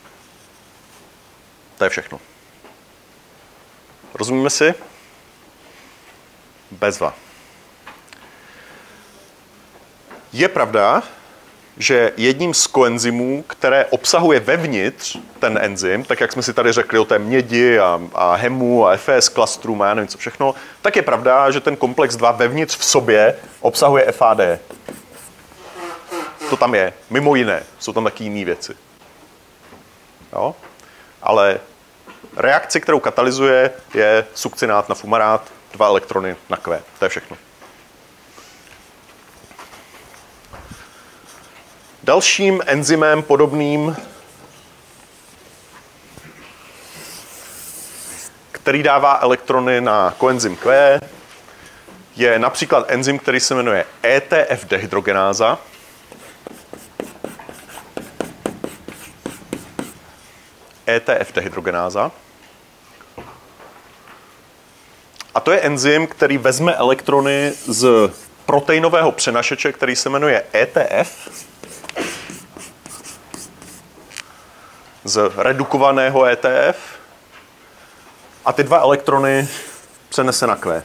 To je všechno. Rozumíme si? Bezva. Je pravda, že jedním z koenzymů, které obsahuje vevnitř ten enzym, tak jak jsme si tady řekli o té mědi a, a hemu a F S klastru a já nevím co všechno, tak je pravda, že ten komplex dva vevnitř v sobě obsahuje F A D. To tam je. Mimo jiné. Jsou tam taky jiné věci. Jo? Ale reakce, kterou katalyzuje, je sukcinát na fumarát, dva elektrony na Q. To je všechno. Dalším enzymem podobným, který dává elektrony na koenzym Q, je například enzym, který se jmenuje E T F dehydrogenáza. E T F dehydrogenáza. A to je enzym, který vezme elektrony z proteinového přenašeče, který se jmenuje E T F, z redukovaného E T F, a ty dva elektrony přenese na Q.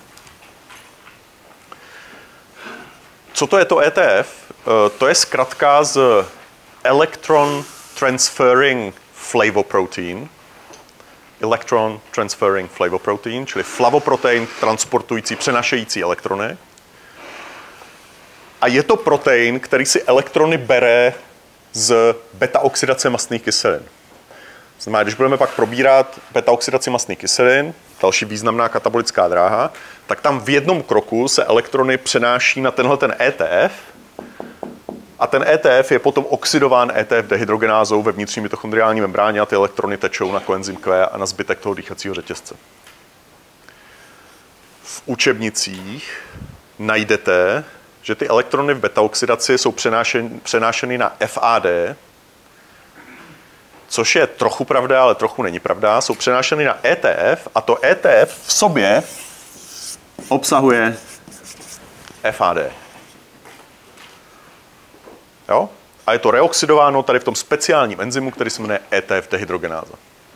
Co to je to E T F? To je zkratka z Electron Transferring Flavoprotein. Electron Transferring Flavoprotein, čili flavoprotein transportující, přenašející elektrony. A je to protein, který si elektrony bere z beta-oxidace mastných kyselin. Znamená, když budeme pak probírat beta-oxidaci mastných kyselin, další významná katabolická dráha, tak tam v jednom kroku se elektrony přenáší na tenhle ten E T F a ten E T F je potom oxidován E T F dehydrogenázou ve vnitřní mitochondriální membráně a ty elektrony tečou na koenzym Q a na zbytek toho dýchacího řetězce. V učebnicích najdete, že ty elektrony v beta-oxidaci jsou přenášeny, přenášeny na F A D, což je trochu pravda, ale trochu není pravda. Jsou přenášeny na E T F a to E T F v sobě obsahuje F A D. Jo? A je to reoxidováno tady v tom speciálním enzymu, který se jmenuje E T F dehydrogenáza.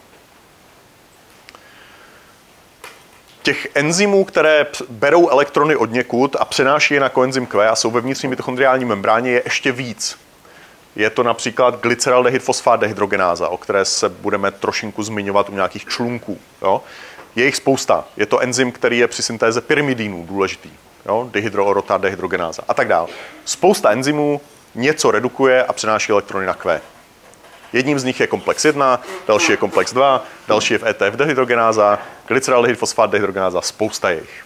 Těch enzymů, které berou elektrony od někud a přenáší je na koenzym Q a jsou ve vnitřní mitochondriální membráně, je ještě víc. Je to například glyceraldehydfosfát dehydrogenáza, o které se budeme trošinku zmiňovat u nějakých člunků. Jo? Je jich spousta. Je to enzym, který je při syntéze pyrimidínů důležitý. Jo? Dehydroorotát dehydrogenáza a tak dále. Spousta enzymů něco redukuje a přenáší elektrony na Q. Jedním z nich je komplex jedna, další je komplex dva, další je v E T F dehydrogenáza, glyceraldehydfosfát dehydrogenáza, spousta jich.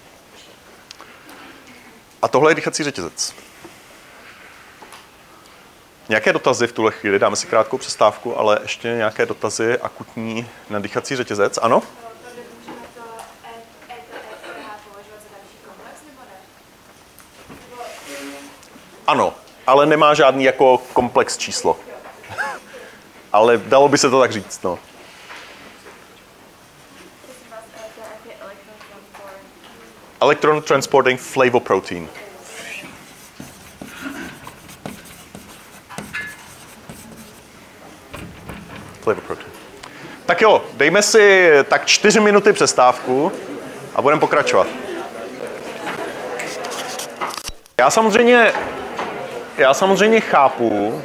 A tohle je dýchací řetězec. Nějaké dotazy v tuhle chvíli? Dáme si krátkou přestávku, ale ještě nějaké dotazy akutní na dýchací řetězec? Ano? Ano, ale nemá žádný jako komplex číslo. Ale dalo by se to tak říct, no. Electron Transporting Flavoprotein. Flavoprotein. Tak jo, dejme si tak čtyři minuty přestávku a budeme pokračovat. Já samozřejmě, já samozřejmě chápu,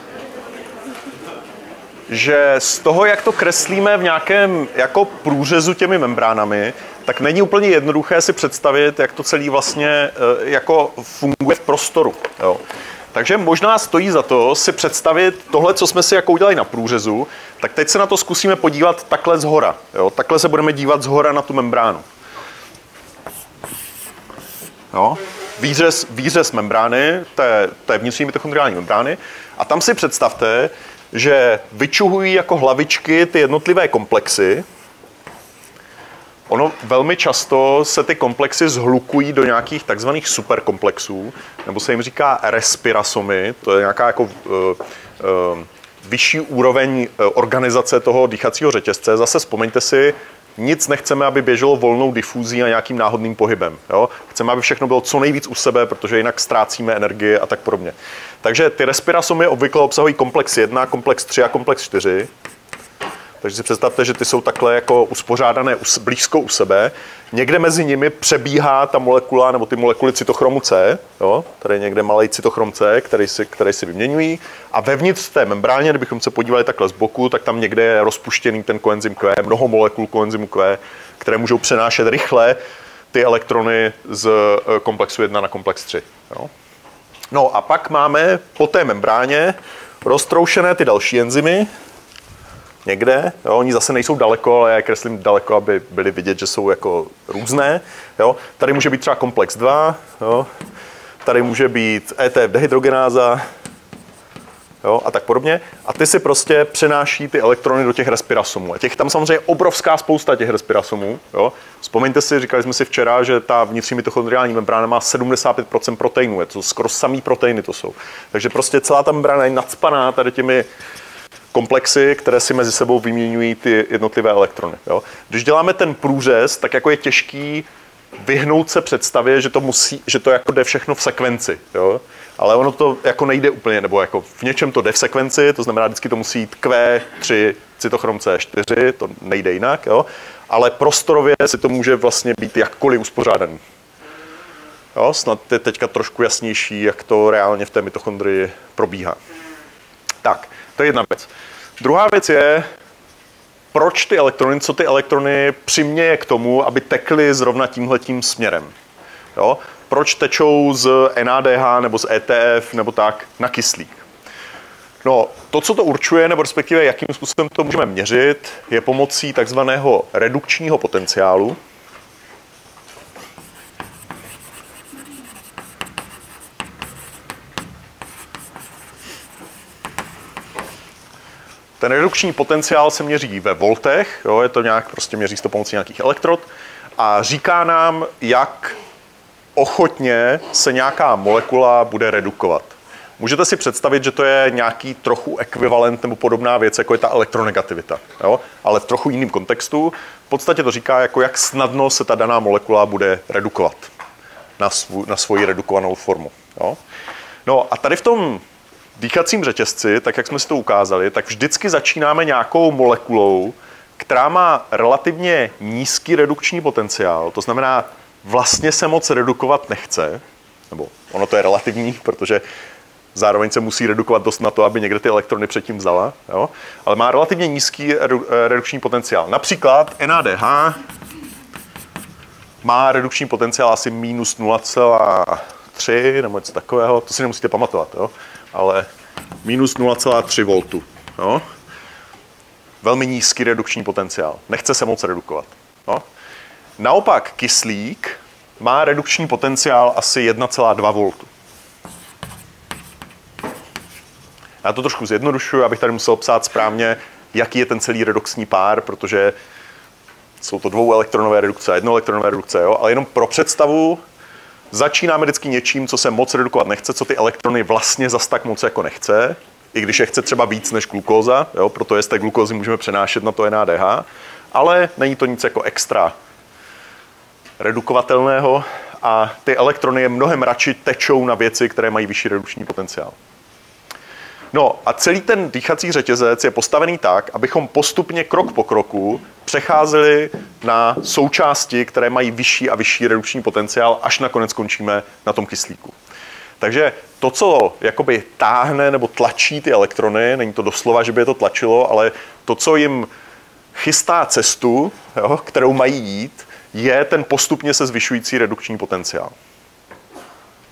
že z toho, jak to kreslíme v nějakém jako průřezu těmi membránami, tak není úplně jednoduché si představit, jak to celé vlastně jako funguje v prostoru. Jo. Takže možná stojí za to si představit tohle, co jsme si jako udělali na průřezu, tak teď se na to zkusíme podívat takhle zhora. Jo? Takhle se budeme dívat zhora na tu membránu. Jo? Výřez, výřez membrány, té, té vnitřní mitochondriální membrány. A tam si představte, že vyčuhují jako hlavičky ty jednotlivé komplexy. Ono velmi často se ty komplexy zhlukují do nějakých takzvaných superkomplexů, nebo se jim říká respirasomy, to je nějaká jako uh, uh, vyšší úroveň organizace toho dýchacího řetězce. Zase vzpomeňte si, nic nechceme, aby běželo volnou difúzí a nějakým náhodným pohybem. Jo? Chceme, aby všechno bylo co nejvíc u sebe, protože jinak ztrácíme energii a tak podobně. Takže ty respirasomy obvykle obsahují komplex jedna, komplex tři a komplex čtyři. Takže si představte, že ty jsou takhle jako uspořádané blízko u sebe. Někde mezi nimi přebíhá ta molekula, nebo ty molekuly cytochromu C, jo? Tady je někde malý cytochrom C, který si, který si vyměňují. A vevnitř té membráně, kdybychom se podívali takhle z boku, tak tam někde je rozpuštěný ten koenzym Q, mnoho molekul koenzymu Q, které můžou přenášet rychle ty elektrony z komplexu jedna na komplex tři. Jo? No a pak máme po té membráně roztroušené ty další enzymy, někde, jo, oni zase nejsou daleko, ale já je kreslím daleko, aby byly vidět, že jsou jako různé. Jo. Tady může být třeba komplex dva, jo. Tady může být E T F dehydrogenáza, jo, a tak podobně. A ty si prostě přenáší ty elektrony do těch respirasomů. A těch tam samozřejmě obrovská spousta těch respirasomů. Jo. Vzpomeňte si, říkali jsme si včera, že ta vnitřní mitochondriální membrána má sedmdesát pět procent proteinů, je to skoro samý proteiny to jsou. Takže prostě celá ta membrána je nacpaná tady těmi komplexy, které si mezi sebou vyměňují ty jednotlivé elektrony. Jo. Když děláme ten průřez, tak jako je těžký vyhnout se představě, že to musí, že to jako jde všechno v sekvenci. Jo. Ale ono to jako nejde úplně, nebo jako v něčem to jde v sekvenci, to znamená, vždycky to musí jít Q tři, cytochrom C čtyři, to nejde jinak, jo. Ale prostorově si to může vlastně být jakkoliv uspořádaný. Jo, snad je teďka trošku jasnější, jak to reálně v té mitochondrii probíhá. Tak, to je jedna věc. Druhá věc je, proč ty elektrony, co ty elektrony přiměje k tomu, aby tekly zrovna tímhletím směrem. Jo? Proč tečou z N A D H nebo z E T F nebo tak na kyslík. No, to, co to určuje, nebo respektive jakým způsobem to můžeme měřit, je pomocí takzvaného redukčního potenciálu. Ten redukční potenciál se měří ve voltech, jo, je to nějak, prostě měří se to pomocí nějakých elektrod a říká nám, jak ochotně se nějaká molekula bude redukovat. Můžete si představit, že to je nějaký trochu ekvivalent nebo podobná věc, jako je ta elektronegativita, jo, ale v trochu jiném kontextu. V podstatě to říká, jako jak snadno se ta daná molekula bude redukovat na, svů, na svoji redukovanou formu. Jo. No a tady v tom dýchacím řetězci, tak jak jsme si to ukázali, tak vždycky začínáme nějakou molekulou, která má relativně nízký redukční potenciál, to znamená, vlastně se moc redukovat nechce, nebo ono to je relativní, protože zároveň se musí redukovat dost na to, aby někde ty elektrony předtím vzala, jo? Ale má relativně nízký redu, redukční potenciál. Například N A D H má redukční potenciál asi minus nula celá tři nebo něco takového, to si nemusíte pamatovat, jo? Ale minus nula celá tři voltu. Jo? Velmi nízký redukční potenciál. Nechce se moc redukovat. Jo? Naopak kyslík má redukční potenciál asi jedna celá dva voltu. Já to trošku zjednodušuji, abych tady musel psát správně, jaký je ten celý redoxní pár, protože jsou to dvouelektronové redukce a jednoelektronové redukce, jo? Ale jenom pro představu, začínáme vždycky něčím, co se moc redukovat nechce, co ty elektrony vlastně zas tak moc jako nechce, i když je chce třeba víc než glukóza, jo? Proto je z té glukózy můžeme přenášet na to N A D H, ale není to nic jako extra redukovatelného a ty elektrony je mnohem radši tečou na věci, které mají vyšší redukční potenciál. No a celý ten dýchací řetězec je postavený tak, abychom postupně krok po kroku přecházeli na součásti, které mají vyšší a vyšší redukční potenciál, až nakonec skončíme na tom kyslíku. Takže to, co jakoby táhne nebo tlačí ty elektrony, není to doslova, že by je to tlačilo, ale to, co jim chystá cestu, jo, kterou mají jít, je ten postupně se zvyšující redukční potenciál.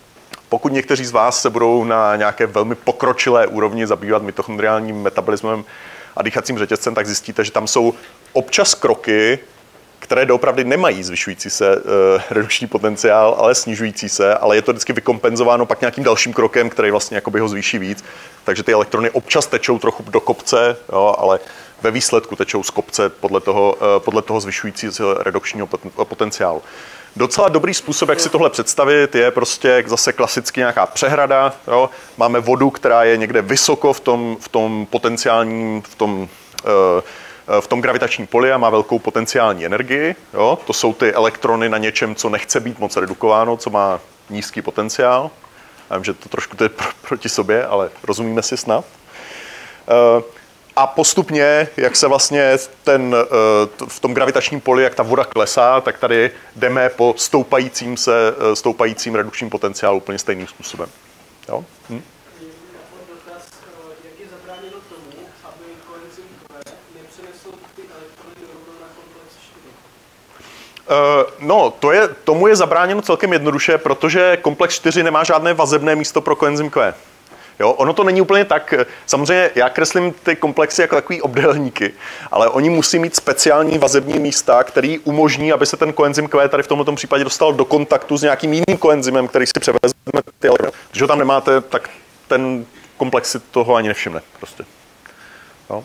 pokud někteří z vás se budou na nějaké velmi pokročilé úrovni zabývat mitochondriálním metabolismem a dýchacím řetězcem, tak zjistíte, že tam jsou občas kroky, které doopravdy nemají zvyšující se uh, redukční potenciál, ale snižující se, ale je to vždycky vykompenzováno pak nějakým dalším krokem, který vlastně jakoby ho zvýší víc. Takže ty elektrony občas tečou trochu do kopce, jo, ale ve výsledku tečou z kopce podle toho, uh, podle toho zvyšujícího se redukčního potenciálu. Docela dobrý způsob, jak si tohle představit, je prostě zase klasicky nějaká přehrada. Jo. Máme vodu, která je někde vysoko v tom, v tom potenciálním, v tom, uh, v tom gravitačním poli a má velkou potenciální energii. Jo. To jsou ty elektrony na něčem, co nechce být moc redukováno, co má nízký potenciál. Já vím, že to trošku to je pr- proti sobě, ale rozumíme si snad. Uh, A postupně, jak se vlastně ten, v tom gravitačním poli, jak ta voda klesá, tak tady jdeme po stoupajícím se, stoupajícím redukčním potenciálu úplně stejným způsobem. Jo? Hm? Dotaz, jak je zabráněno tomu, aby koenzym Q nepřenesl ty elektrony rovnou na komplex čtyři? Uh, no, to je, tomu je zabráněno celkem jednoduše, protože komplex čtyři nemá žádné vazebné místo pro koenzym Q. Jo, ono to není úplně tak, samozřejmě já kreslím ty komplexy jako takový obdélníky, ale oni musí mít speciální vazební místa, který umožní, aby se ten koenzym Q tady v tomto případě dostal do kontaktu s nějakým jiným koenzymem, který si převezme ty elektrony. Když ho tam nemáte, tak ten komplex si toho ani nevšimne prostě. Jo.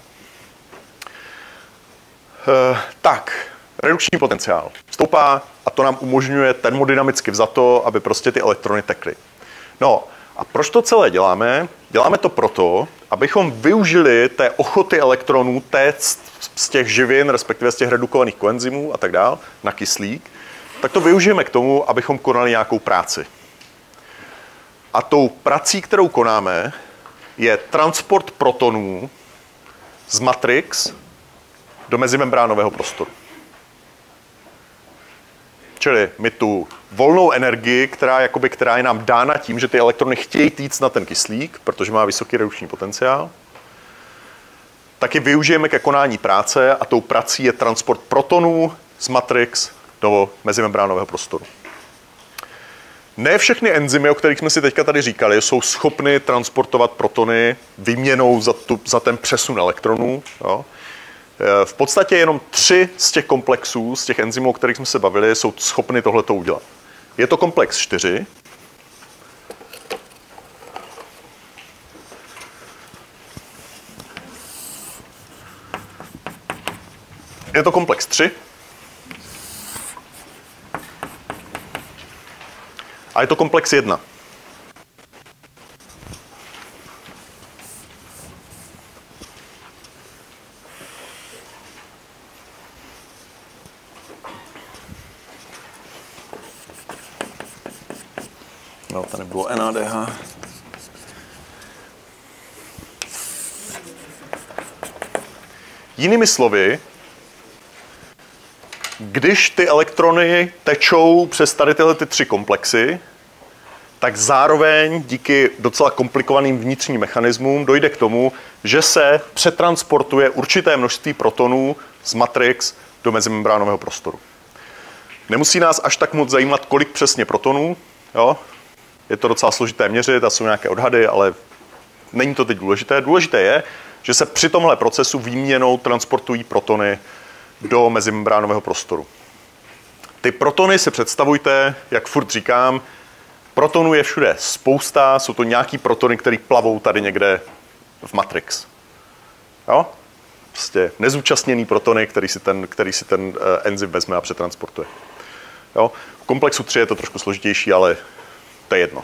E, tak, redukční potenciál stoupá a to nám umožňuje termodynamicky vzato, aby prostě ty elektrony tekly. No, a proč to celé děláme? Děláme to proto, abychom využili té ochoty elektronů téct z těch živin, respektive z těch redukovaných koenzymů a tak dál, na kyslík, tak to využijeme k tomu, abychom konali nějakou práci. A tou prací, kterou konáme, je transport protonů z matrix do mezimembránového prostoru. Čili my tu volnou energii, která, jakoby, která je nám dána tím, že ty elektrony chtějí týct na ten kyslík, protože má vysoký redukční potenciál, taky využijeme ke konání práce a tou prací je transport protonů z matrix do mezimembránového prostoru. Ne všechny enzymy, o kterých jsme si teďka tady říkali, jsou schopny transportovat protony výměnou za, tu, za ten přesun elektronů. Jo. V podstatě jenom tři z těch komplexů, z těch enzymů, o kterých jsme se bavili, jsou schopny tohleto udělat. Je to komplex čtyři. Je to komplex tři. A je to komplex jedna. No, to nebylo N A D H. Jinými slovy, když ty elektrony tečou přes tady tyhle ty tři komplexy, tak zároveň díky docela komplikovaným vnitřním mechanismům dojde k tomu, že se přetransportuje určité množství protonů z matrix do mezimembránového prostoru. Nemusí nás až tak moc zajímat, kolik přesně protonů, jo? Je to docela složité měřit a jsou nějaké odhady, ale není to teď důležité. Důležité je, že se při tomhle procesu výměnou transportují protony do mezimembránového prostoru. Ty protony si představujte, jak furt říkám, protonů je všude spousta, jsou to nějaký protony, které plavou tady někde v matrix. Jo? Prostě nezúčastněný protony, který si ten, který si ten uh, enzym vezme a přetransportuje. Jo? V komplexu tři je to trošku složitější, ale to je jedno.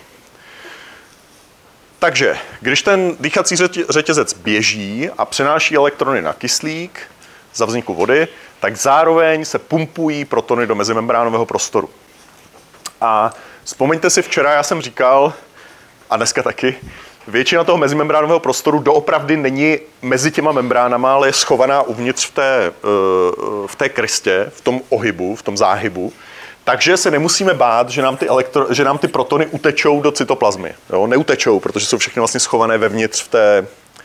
Takže, když ten dýchací řetězec běží a přenáší elektrony na kyslík za vzniku vody, tak zároveň se pumpují protony do mezimembránového prostoru. A vzpomeňte si, včera já jsem říkal, a dneska taky, většina toho mezimembránového prostoru doopravdy není mezi těma membránama, ale je schovaná uvnitř v té, v té krystě, v tom ohybu, v tom záhybu. Takže se nemusíme bát, že nám ty, elektro, že nám ty protony utečou do cytoplazmy. Jo? Neutečou, protože jsou všechny vlastně schované vevnitř v té,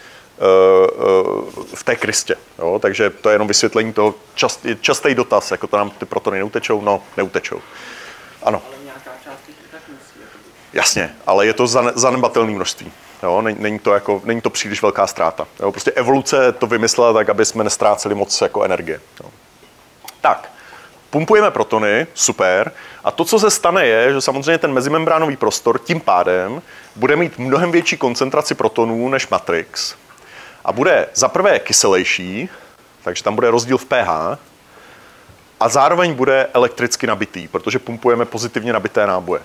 v té krystě. Jo? Takže to je jenom vysvětlení toho, čast, častý dotaz, jako to nám ty protony neutečou, no neutečou. Ano. Ale nějaká část těch tak musí. Jakoby. Jasně, ale je to zanedbatelné množství. Jo, není, není, to jako, není to příliš velká ztráta. Jo, prostě evoluce to vymyslela tak, aby jsme nestráceli moc jako energie. Jo. Tak, pumpujeme protony, super. A to, co se stane, je, že samozřejmě ten mezimembránový prostor tím pádem bude mít mnohem větší koncentraci protonů než matrix. A bude zaprvé kyselejší, takže tam bude rozdíl v pH, a zároveň bude elektricky nabitý, protože pumpujeme pozitivně nabité náboje.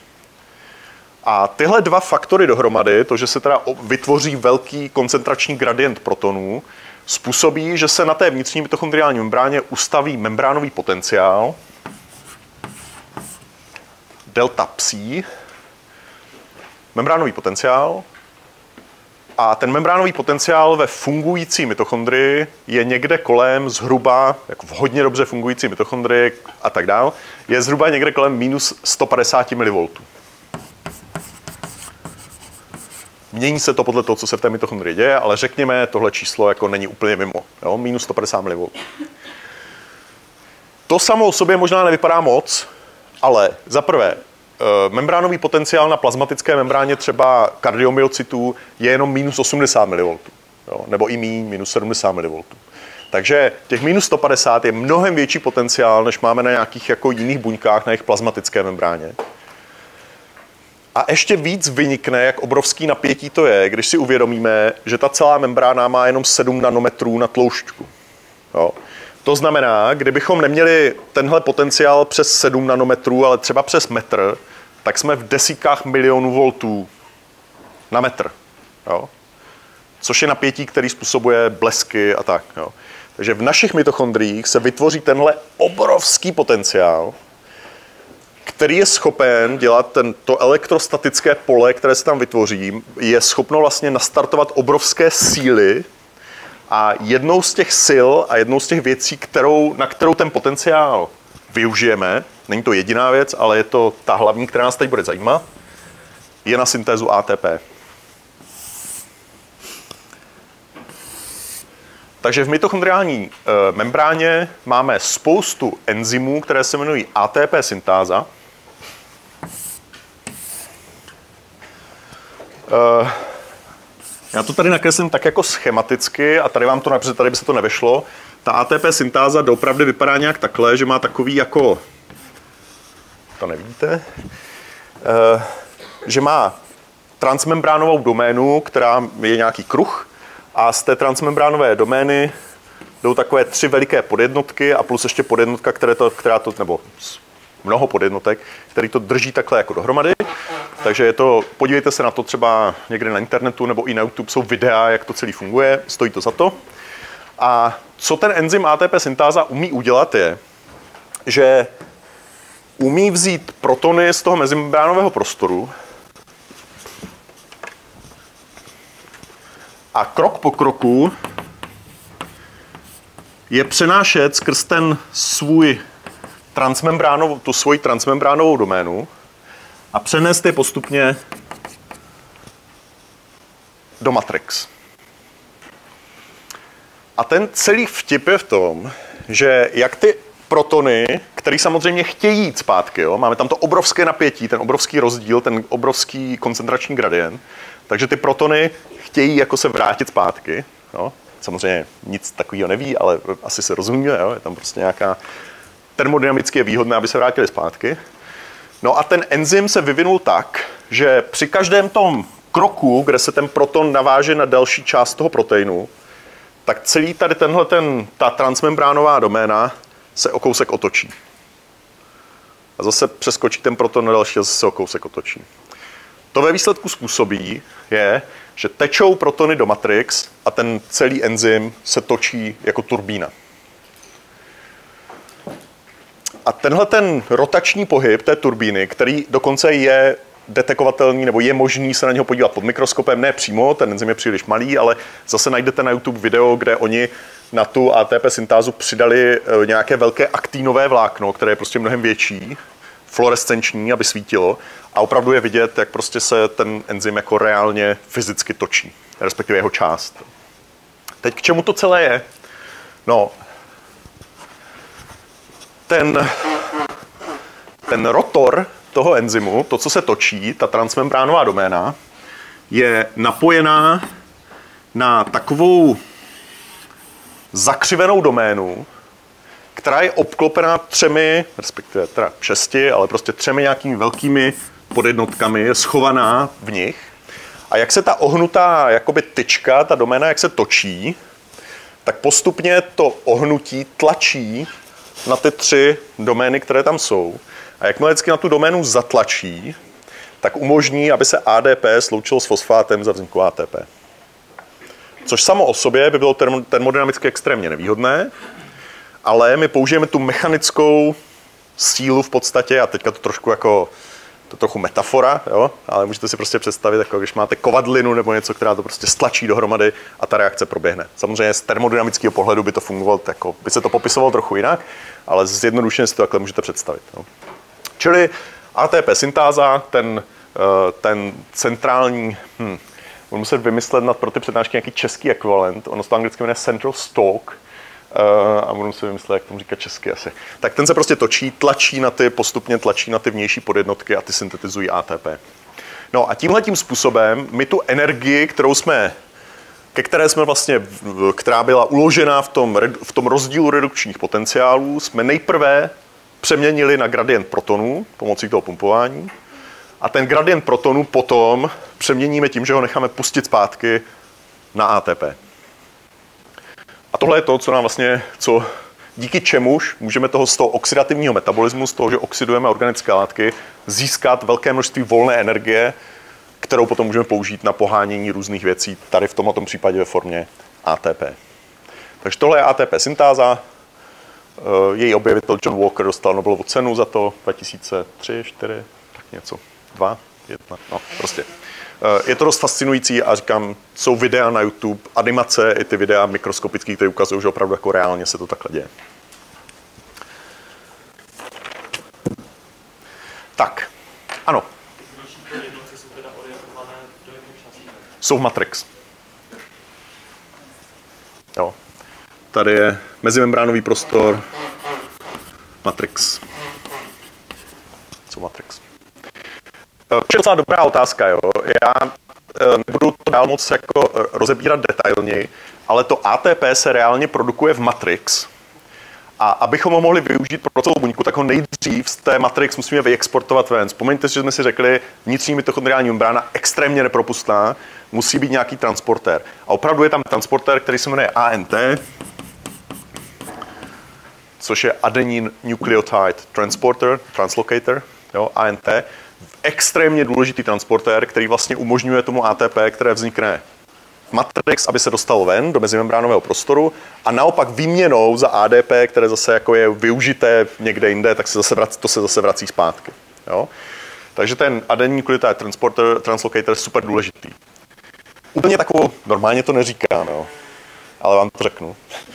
A tyhle dva faktory dohromady, to, že se teda vytvoří velký koncentrační gradient protonů, způsobí, že se na té vnitřní mitochondriální membráně ustaví membránový potenciál delta psi, membránový potenciál, a ten membránový potenciál ve fungující mitochondrii je někde kolem zhruba, jako v hodně dobře fungující mitochondrii a tak dál, je zhruba někde kolem minus sto padesát milivoltů. Mění se to podle toho, co se v té mitochondrii děje, ale řekněme, tohle číslo jako není úplně mimo. Jo? Minus sto padesát milivoltů. To samo o sobě možná nevypadá moc, ale za prvé, membránový potenciál na plazmatické membráně třeba kardiomyocytů je jenom minus osmdesát milivoltů. Jo? Nebo i míň, minus sedmdesát milivoltů. Takže těch minus sto padesát je mnohem větší potenciál, než máme na nějakých jako jiných buňkách na jejich plazmatické membráně. A ještě víc vynikne, jak obrovský napětí to je, když si uvědomíme, že ta celá membrána má jenom sedm nanometrů na tloušťku. Jo. To znamená, kdybychom neměli tenhle potenciál přes sedm nanometrů, ale třeba přes metr, tak jsme v desítkách milionů voltů na metr. Jo. Což je napětí, který způsobuje blesky a tak. Jo. Takže v našich mitochondriích se vytvoří tenhle obrovský potenciál, který je schopen dělat to elektrostatické pole, které se tam vytvoří, je schopno vlastně nastartovat obrovské síly a jednou z těch sil a jednou z těch věcí, kterou, na kterou ten potenciál využijeme, není to jediná věc, ale je to ta hlavní, která nás teď bude zajímat, je na syntézu A T P. Takže v mitochondriální e, membráně máme spoustu enzymů, které se jmenují A T P syntáza. E, já to tady nakreslím tak jako schematicky a tady vám to napřed, tady by se to nevešlo. Ta A T P syntáza doopravdy vypadá nějak takhle, že má takový jako, to nevidíte, e, že má transmembránovou doménu, která je nějaký kruh, a z té transmembránové domény jdou takové tři veliké podjednotky a plus ještě podjednotka, které to, která to, nebo mnoho podjednotek, který to drží takhle jako dohromady. Takže je to, podívejte se na to třeba někde na internetu nebo i na YouTube, jsou videa, jak to celý funguje, stojí to za to. A co ten enzym A T P syntáza umí udělat je, že umí vzít protony z toho mezimembránového prostoru a krok po kroku je přenášet skrz ten svůj transmembránovou, tu svoji transmembránovou doménu a přenést je postupně do matrix. A ten celý vtip je v tom, že jak ty protony, které samozřejmě chtějí jít zpátky, jo? Máme tam to obrovské napětí, ten obrovský rozdíl, ten obrovský koncentrační gradient, takže ty protony chtějí jako se vrátit zpátky. Jo? Samozřejmě nic takového neví, ale asi se rozumíme, jo? Je tam prostě nějaká termodynamicky je výhodné, aby se vrátili zpátky. No a ten enzym se vyvinul tak, že při každém tom kroku, kde se ten proton naváže na další část toho proteinu, tak celý tady tenhle ten, ta transmembránová doména se o kousek otočí. A zase přeskočí ten proton na další a zase se o kousek otočí. To ve výsledku způsobí je, že tečou protony do matrix a ten celý enzym se točí jako turbína. A tenhle ten rotační pohyb té turbíny, který dokonce je detekovatelný, nebo je možný se na něho podívat pod mikroskopem, ne přímo, ten enzym je příliš malý, ale zase najdete na YouTube video, kde oni na tu A T P syntázu přidali nějaké velké aktínové vlákno, které je prostě mnohem větší, fluorescenční, aby svítilo, a opravdu je vidět, jak prostě se ten enzym jako reálně fyzicky točí, respektive jeho část. Teď k čemu to celé je? No, ten, ten rotor toho enzymu, to, co se točí, ta transmembránová doména, je napojená na takovou zakřivenou doménu, která je obklopená třemi, respektive teda šesti, ale prostě třemi nějakými velkými podjednotkami, je schovaná v nich. A jak se ta ohnutá jakoby tyčka, ta doména, jak se točí, tak postupně to ohnutí tlačí na ty tři domény, které tam jsou. A jakmile vždycky na tu doménu zatlačí, tak umožní, aby se A D P sloučilo s fosfátem za vzniku A T P. Což samo o sobě by bylo termodynamicky extrémně nevýhodné, ale my použijeme tu mechanickou sílu v podstatě, a teďka to trošku jako, to trochu metafora, jo? Ale můžete si prostě představit, jako když máte kovadlinu nebo něco, která to prostě stlačí dohromady a ta reakce proběhne. Samozřejmě z termodynamického pohledu by to fungovalo, jako, by se to popisovalo trochu jinak, ale zjednodušeně si to takhle můžete představit. Jo? Čili A T P syntáza, ten, ten centrální, hm, budu muset vymyslet nad pro ty přednášky nějaký český ekvivalent, ono se to anglicky jmenuje Central Stalk, Uh, a budu muset vymyslet, jak tomu říkat česky asi. Tak ten se prostě točí, tlačí na ty, postupně tlačí na ty vnější podjednotky a ty syntetizují A T P. No a tímhletím způsobem my tu energii, kterou jsme, ke které jsme vlastně, která byla uložena v tom, v tom rozdílu redukčních potenciálů, jsme nejprve přeměnili na gradient protonů pomocí toho pumpování a ten gradient protonů potom přeměníme tím, že ho necháme pustit zpátky na A T P. A tohle je to, co nám vlastně, co díky čemuž můžeme toho z toho oxidativního metabolismu, z toho, že oxidujeme organické látky, získat velké množství volné energie, kterou potom můžeme použít na pohánění různých věcí, tady v tomto případě ve formě A T P. Takže tohle je A T P syntáza. Její objevitel John Walker dostal Nobelovu cenu za to dva tisíce tři, čtyři, tak něco, dva, jedna, no prostě. Je to dost fascinující a říkám, jsou videa na YouTube, animace i ty videa mikroskopické, které ukazují, že opravdu jako reálně se to takhle děje. Tak, ano. Jsou v Matrix. Jo. Tady je mezimembránový prostor, Matrix. Jsou Matrix. To je docela dobrá otázka, jo. Já nebudu to dál moc jako rozebírat detailněji, ale to A T P se reálně produkuje v Matrix. A abychom ho mohli využít pro celou buňku, tak ho nejdřív z té Matrix musíme vyexportovat ven. Vzpomeňte si, že jsme si řekli, vnitřní mitochondriální membrána extrémně nepropustná, musí být nějaký transportér. A opravdu je tam transportér, který se jmenuje A N T, což je Adenine Nucleotide Transporter, Translocator, jo, A N T. Extrémně důležitý transportér, který vlastně umožňuje tomu A T P, které vznikne v Matrix, aby se dostalo ven do mezimembránového prostoru a naopak výměnou za A D P, které zase jako je využité někde jinde, tak se zase vrací, to se zase vrací zpátky. Jo? Takže ten Adenine Nucleotide Transporter, Translocator je super důležitý. Úplně takovou, normálně to neříkám, jo? Ale vám to řeknu.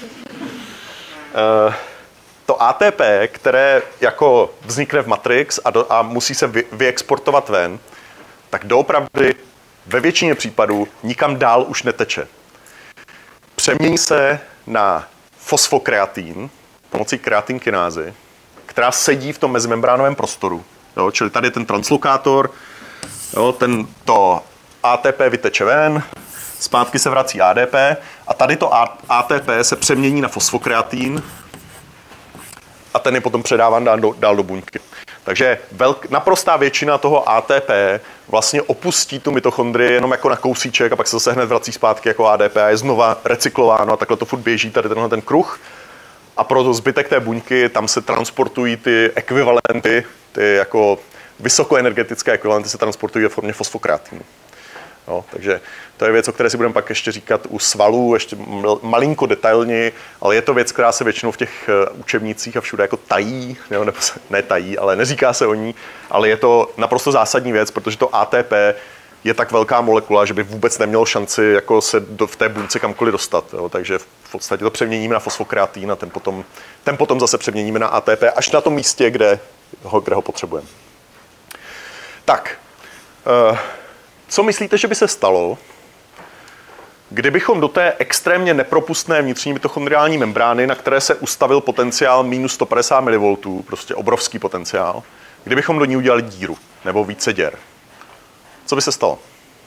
uh, To A T P, které jako vznikne v Matrix a, do, a musí se vy, vyexportovat ven, tak doopravdy ve většině případů nikam dál už neteče. Přemění se na fosfokreatín pomocí kreatinkinázy, která sedí v tom mezimembránovém prostoru. Jo, čili tady je ten translokátor, jo, ten, to A T P vyteče ven, zpátky se vrací A D P a tady to A T P se přemění na fosfokreatín, a ten je potom předáván dál do, dál do buňky. Takže velk, naprostá většina toho A T P vlastně opustí tu mitochondrii jenom jako na kousíček a pak se zase hned vrací zpátky jako A D P a je znova recyklováno a takhle to furt běží tady tenhle ten kruh. A pro to zbytek té buňky tam se transportují ty ekvivalenty, ty jako vysokoenergetické ekvivalenty se transportují ve formě fosfokreatínu. No, takže to je věc, o které si budeme pak ještě říkat u svalů, ještě malinko detailněji, ale je to věc, která se většinou v těch učebnicích a všude jako tají, nebo ne, ne tají, ale neříká se o ní, ale je to naprosto zásadní věc, protože to A T P je tak velká molekula, že by vůbec nemělo šanci jako se do, v té buňce kamkoliv dostat. Jo. Takže v podstatě to přeměníme na fosfokreatín a ten potom, ten potom zase přeměníme na A T P až na tom místě, kde ho, kde ho potřebujeme. Tak, uh, co myslíte, že by se stalo, kdybychom do té extrémně nepropustné vnitřní mitochondriální membrány, na které se ustavil potenciál minus sto padesát milivoltů, prostě obrovský potenciál, kdybychom do ní udělali díru nebo více děr. Co by se stalo?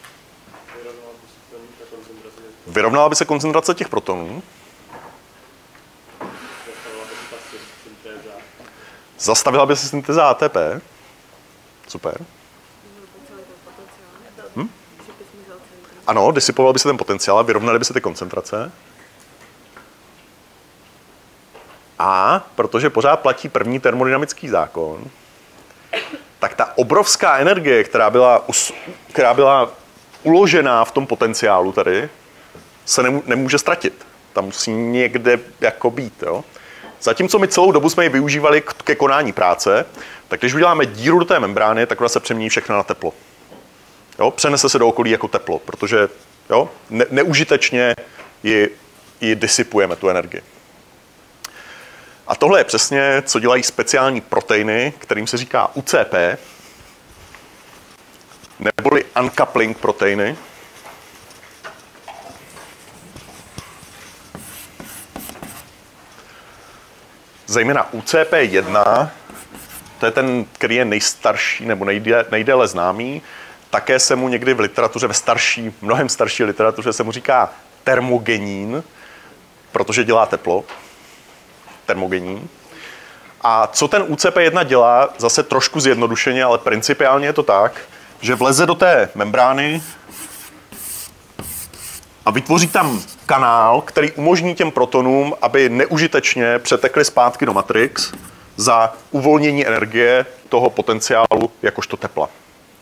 Vyrovnala by se koncentrace těch protonů. Zastavila by se syntéza A T P. Super. Hm? Ano, disipoval by se ten potenciál, vyrovnaly by se ty koncentrace. A protože pořád platí první termodynamický zákon, tak ta obrovská energie, která byla, která byla uložená v tom potenciálu tady, se nemůže ztratit. Tam musí někde jako být. Jo? Zatímco my celou dobu jsme ji využívali ke konání práce, tak když uděláme díru do té membrány, tak ona se přemění všechno na teplo. Jo? Přenese se do okolí jako teplo, protože jo? Ne- neužitečně ji, ji disipujeme, tu energii. A tohle je přesně, co dělají speciální proteiny, kterým se říká U C P, neboli uncoupling proteiny. Zejména U C P jedna, to je ten, který je nejstarší nebo nejdéle, nejdéle známý, také se mu někdy v literatuře, ve starší, mnohem starší literatuře se mu říká termogenín, protože dělá teplo. Termogenín. A co ten U C P jedna dělá, zase trošku zjednodušeně, ale principiálně je to tak, že vleze do té membrány a vytvoří tam kanál, který umožní těm protonům, aby neužitečně přetekli zpátky do matrix za uvolnění energie toho potenciálu jakožto tepla.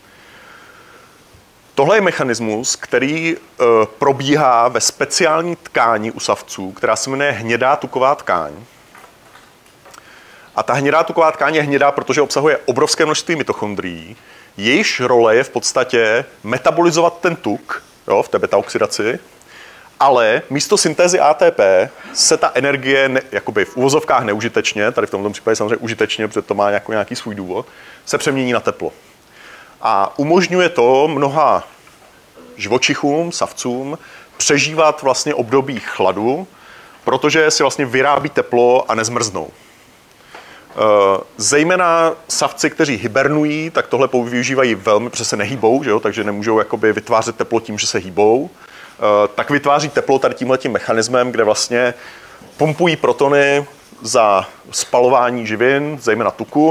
Tohle je mechanismus, který e, probíhá ve speciální tkáni u savců, která se jmenuje hnědá tuková tkáň. A ta hnědá tuková tkáň je hnědá, protože obsahuje obrovské množství mitochondrií. Jejíž role je v podstatě metabolizovat ten tuk, jo, v té beta-oxidaci, ale místo syntézy A T P se ta energie, ne, jakoby v uvozovkách neužitečně, tady v tomto případě samozřejmě užitečně, protože to má nějaký, nějaký svůj důvod, se přemění na teplo. A umožňuje to mnoha živočichům, savcům, přežívat vlastně období chladu, protože si vlastně vyrábí teplo a nezmrznou. Zejména savci, kteří hibernují, tak tohle využívají velmi, protože se nehýbou, že jo? Takže nemůžou jakoby vytvářet teplo tím, že se hýbou. Tak vytváří teplo tady tímhletím mechanismem, kde vlastně pumpují protony za spalování živin, zejména tuku,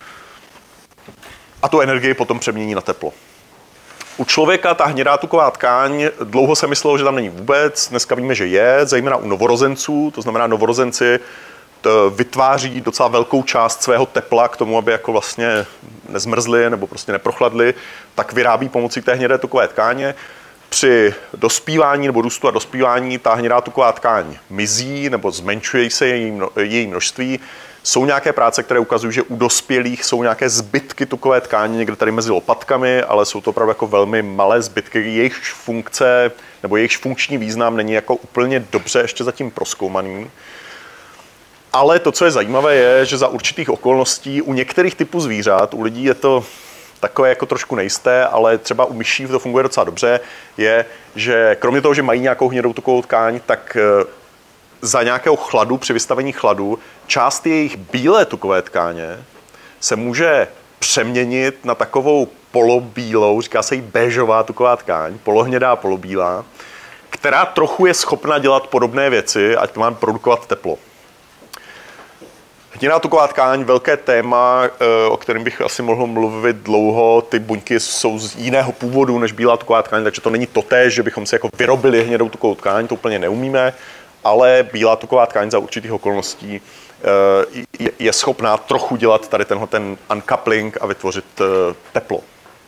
a tu energii potom přemění na teplo. U člověka ta hnědá tuková tkáň, dlouho se myslelo, že tam není vůbec, dneska víme, že je, zejména u novorozenců, to znamená novorozenci vytváří docela velkou část svého tepla k tomu, aby jako vlastně nezmrzli nebo prostě neprochladli, tak vyrábí pomocí té hnědé tukové tkáně. Při dospívání nebo růstu a dospívání ta hnědá tuková tkáň mizí nebo zmenšuje se její, mno, její množství. Jsou nějaké práce, které ukazují, že u dospělých jsou nějaké zbytky tukové tkáně někde tady mezi lopatkami, ale jsou to opravdu jako velmi malé zbytky, jejichž funkce nebo jejichž funkční význam není jako úplně dobře ještě zatím prozkoumaný. Ale to, co je zajímavé, je, že za určitých okolností u některých typů zvířat, u lidí je to takové jako trošku nejisté, ale třeba u myší to funguje docela dobře, je, že kromě toho, že mají nějakou hnědou tukovou tkáň, tak za nějakého chladu, při vystavení chladu, část jejich bílé tukové tkáně se může přeměnit na takovou polobílou, říká se jí béžová tuková tkáň, polohnědá, polobílá, která trochu je schopna dělat podobné věci, ať má produkovat teplo. Hnědá tuková tkáň, velké téma, o kterém bych asi mohl mluvit dlouho. Ty buňky jsou z jiného původu než bílá tuková tkáň, takže to není totéž, že bychom si jako vyrobili hnědou tukovou tkáň, to úplně neumíme, ale bílá tuková tkáň za určitých okolností je schopná trochu dělat tady tenhle ten uncoupling a vytvořit teplo.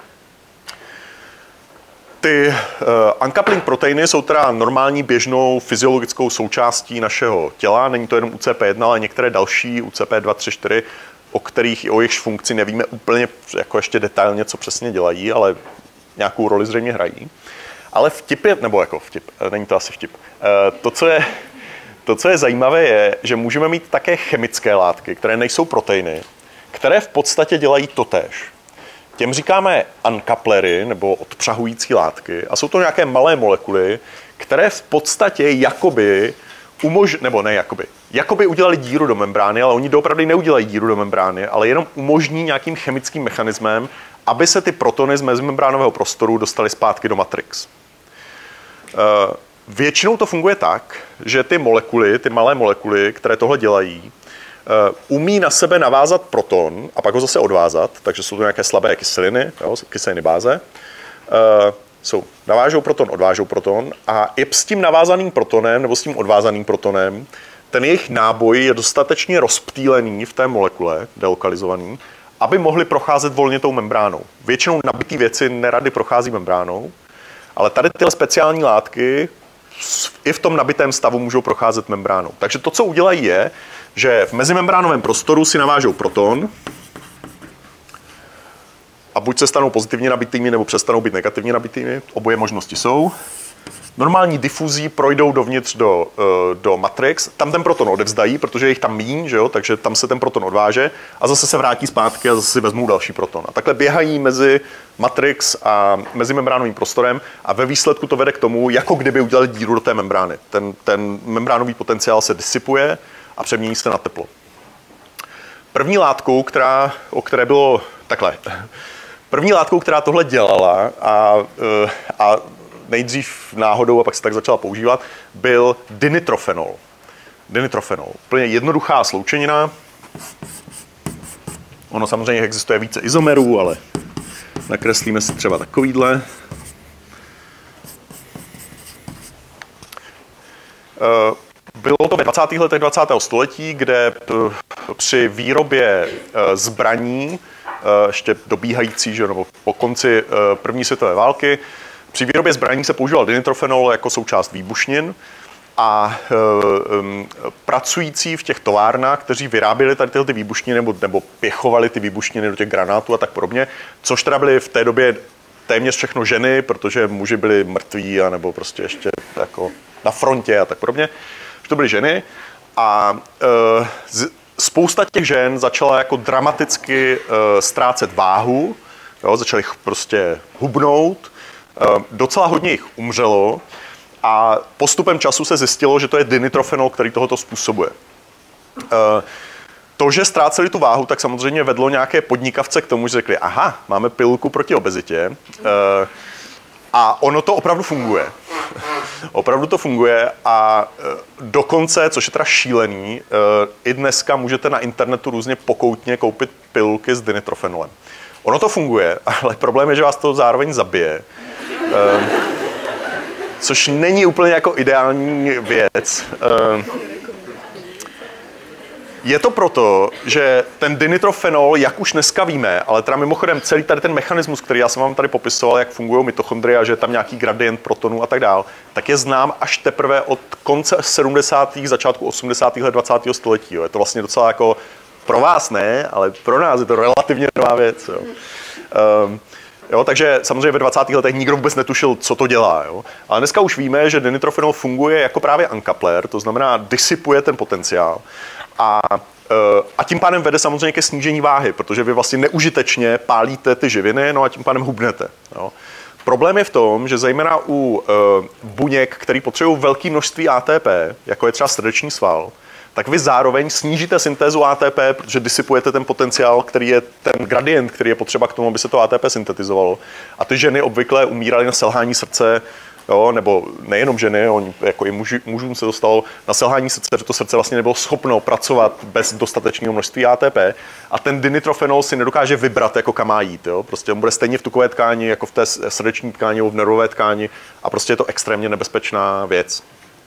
Ty uh, uncoupling proteiny jsou teda normální běžnou fyziologickou součástí našeho těla. Není to jenom U C P jedna, ale některé další U C P dva, tři, čtyři, o kterých o jejichž funkci nevíme úplně jako ještě detailně, co přesně dělají, ale nějakou roli zřejmě hrají. Ale vtip je, nebo jako vtip, není to asi vtip. Uh, to, co je, to, co je zajímavé, je, že můžeme mít také chemické látky, které nejsou proteiny, které v podstatě dělají totéž. Těm říkáme uncouplery, nebo odpřahující látky, a jsou to nějaké malé molekuly, které v podstatě jakoby umož... nebo ne jakoby, jakoby udělali díru do membrány, ale oni doopravdy neudělají díru do membrány, ale jenom umožní nějakým chemickým mechanismem, aby se ty protony z mezimembránového prostoru dostaly zpátky do matrix. Uh, většinou to funguje tak, že ty molekuly, ty malé molekuly, které tohle dělají, uh, umí na sebe navázat proton a pak ho zase odvázat, takže jsou to nějaké slabé kyseliny, jo, kyseliny báze. Uh, jsou, navážou proton, odvážou proton a i s tím navázaným protonem nebo s tím odvázaným protonem ten jejich náboj je dostatečně rozptýlený v té molekule, delokalizovaný, aby mohli procházet volně tou membránou. Většinou nabitý věci nerady prochází membránou, ale tady tyhle speciální látky i v tom nabitém stavu můžou procházet membránou. Takže to, co udělají, je, že v mezimembránovém prostoru si navážou proton a buď se stanou pozitivně nabitými, nebo přestanou být negativně nabitými. Oboje možnosti jsou. Normální difuzí projdou dovnitř do, do matrix, tam ten proton odevzdají, protože je jich tam míň, že jo? Takže tam se ten proton odváže a zase se vrátí zpátky a zase si vezmou další proton. A takhle běhají mezi matrix a mezi membránovým prostorem a ve výsledku to vede k tomu, jako kdyby udělali díru do té membrány. Ten, ten membránový potenciál se disipuje a přemění se na teplo. První látkou, která, o které bylo takhle, první látkou, která tohle dělala a, a nejdřív náhodou a pak se tak začala používat, byl dinitrofenol. Dinitrofenol. Úplně jednoduchá sloučenina. Ono samozřejmě existuje více izomerů, ale nakreslíme si třeba takovýhle. Bylo to ve dvacátých letech dvacátého století, kde při výrobě zbraní, ještě dobíhající, že, nebo po konci první světové války, při výrobě zbraní se používal dinitrofenol jako součást výbušnin a e, e, pracující v těch továrnách, kteří vyráběli tady tyhle ty výbušniny nebo, nebo pěchovali ty výbušniny do těch granátů a tak podobně, což teda byly v té době téměř všechno ženy, protože muži byli mrtví a nebo prostě ještě jako na frontě a tak podobně, že to byly ženy a e, z, spousta těch žen začala jako dramaticky e, ztrácet váhu, jo, začaly prostě hubnout. Docela hodně jich umřelo a postupem času se zjistilo, že to je dinitrofenol, který tohoto způsobuje. To, že ztráceli tu váhu, tak samozřejmě vedlo nějaké podnikavce k tomu, že řekli, aha, máme pilulku proti obezitě a ono to opravdu funguje. Opravdu to funguje a dokonce, což je teda šílený, i dneska můžete na internetu různě pokoutně koupit pilulky s dinitrofenolem. Ono to funguje, ale problém je, že vás to zároveň zabije. Um, což není úplně jako ideální věc. Um, je to proto, že ten dinitrofenol, jak už dneska víme, ale teda mimochodem celý tady ten mechanismus, který já jsem vám tady popisoval, jak fungují mitochondrie a že je tam nějaký gradient protonů a tak dál, tak je znám až teprve od konce sedmdesátých začátku osmdesátých let dvacátého století. Jo. Je to vlastně docela jako pro vás ne, ale pro nás je to relativně nová věc. Jo. Um, Jo, takže samozřejmě ve dvacátých letech nikdo vůbec netušil, co to dělá. Jo. Ale dneska už víme, že dinitrofenol funguje jako právě uncoupler, to znamená disipuje ten potenciál a, a tím pádem vede samozřejmě ke snížení váhy, protože vy vlastně neužitečně pálíte ty živiny, no a tím pádem hubnete. Jo. Problém je v tom, že zejména u uh, buněk, který potřebují velké množství A T P, jako je třeba srdeční sval, tak vy zároveň snížíte syntézu A T P, protože disipujete ten potenciál, který je ten gradient, který je potřeba k tomu, aby se to A T P syntetizovalo. A ty ženy obvykle umíraly na selhání srdce, jo, nebo nejenom ženy, oni, jako i muži, mužům se dostalo na selhání srdce, že to srdce vlastně nebylo schopno pracovat bez dostatečného množství A T P. A ten dinitrofenol si nedokáže vybrat, jako kam má jít. Jo. Prostě on bude stejně v tukové tkáni, jako v té srdeční tkáni nebo v nervové tkáni a prostě je to extrémně nebezpečná věc.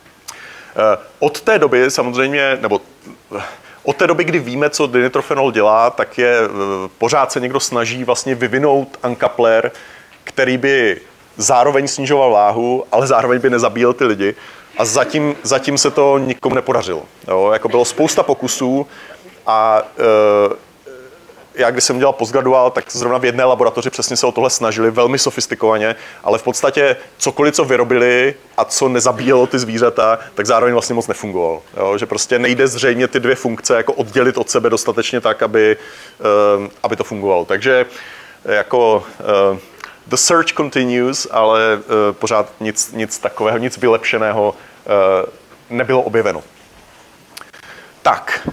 Od té doby samozřejmě, nebo od té doby, kdy víme, co dinitrofenol dělá, tak je pořád se někdo snaží vlastně vyvinout uncoupler, který by zároveň snižoval váhu, ale zároveň by nezabíjel ty lidi. A zatím, zatím se to nikomu nepodařilo. Jo, jako bylo spousta pokusů a e, já, když jsem dělal postgraduál, tak zrovna v jedné laboratoři přesně se o tohle snažili velmi sofistikovaně, ale v podstatě cokoliv, co vyrobili a co nezabíjelo ty zvířata, tak zároveň vlastně moc nefungovalo. Jo? Že prostě nejde zřejmě ty dvě funkce jako oddělit od sebe dostatečně tak, aby, uh, aby to fungovalo. Takže jako uh, the search continues, ale uh, pořád nic, nic takového, nic vylepšeného uh, nebylo objeveno. tak.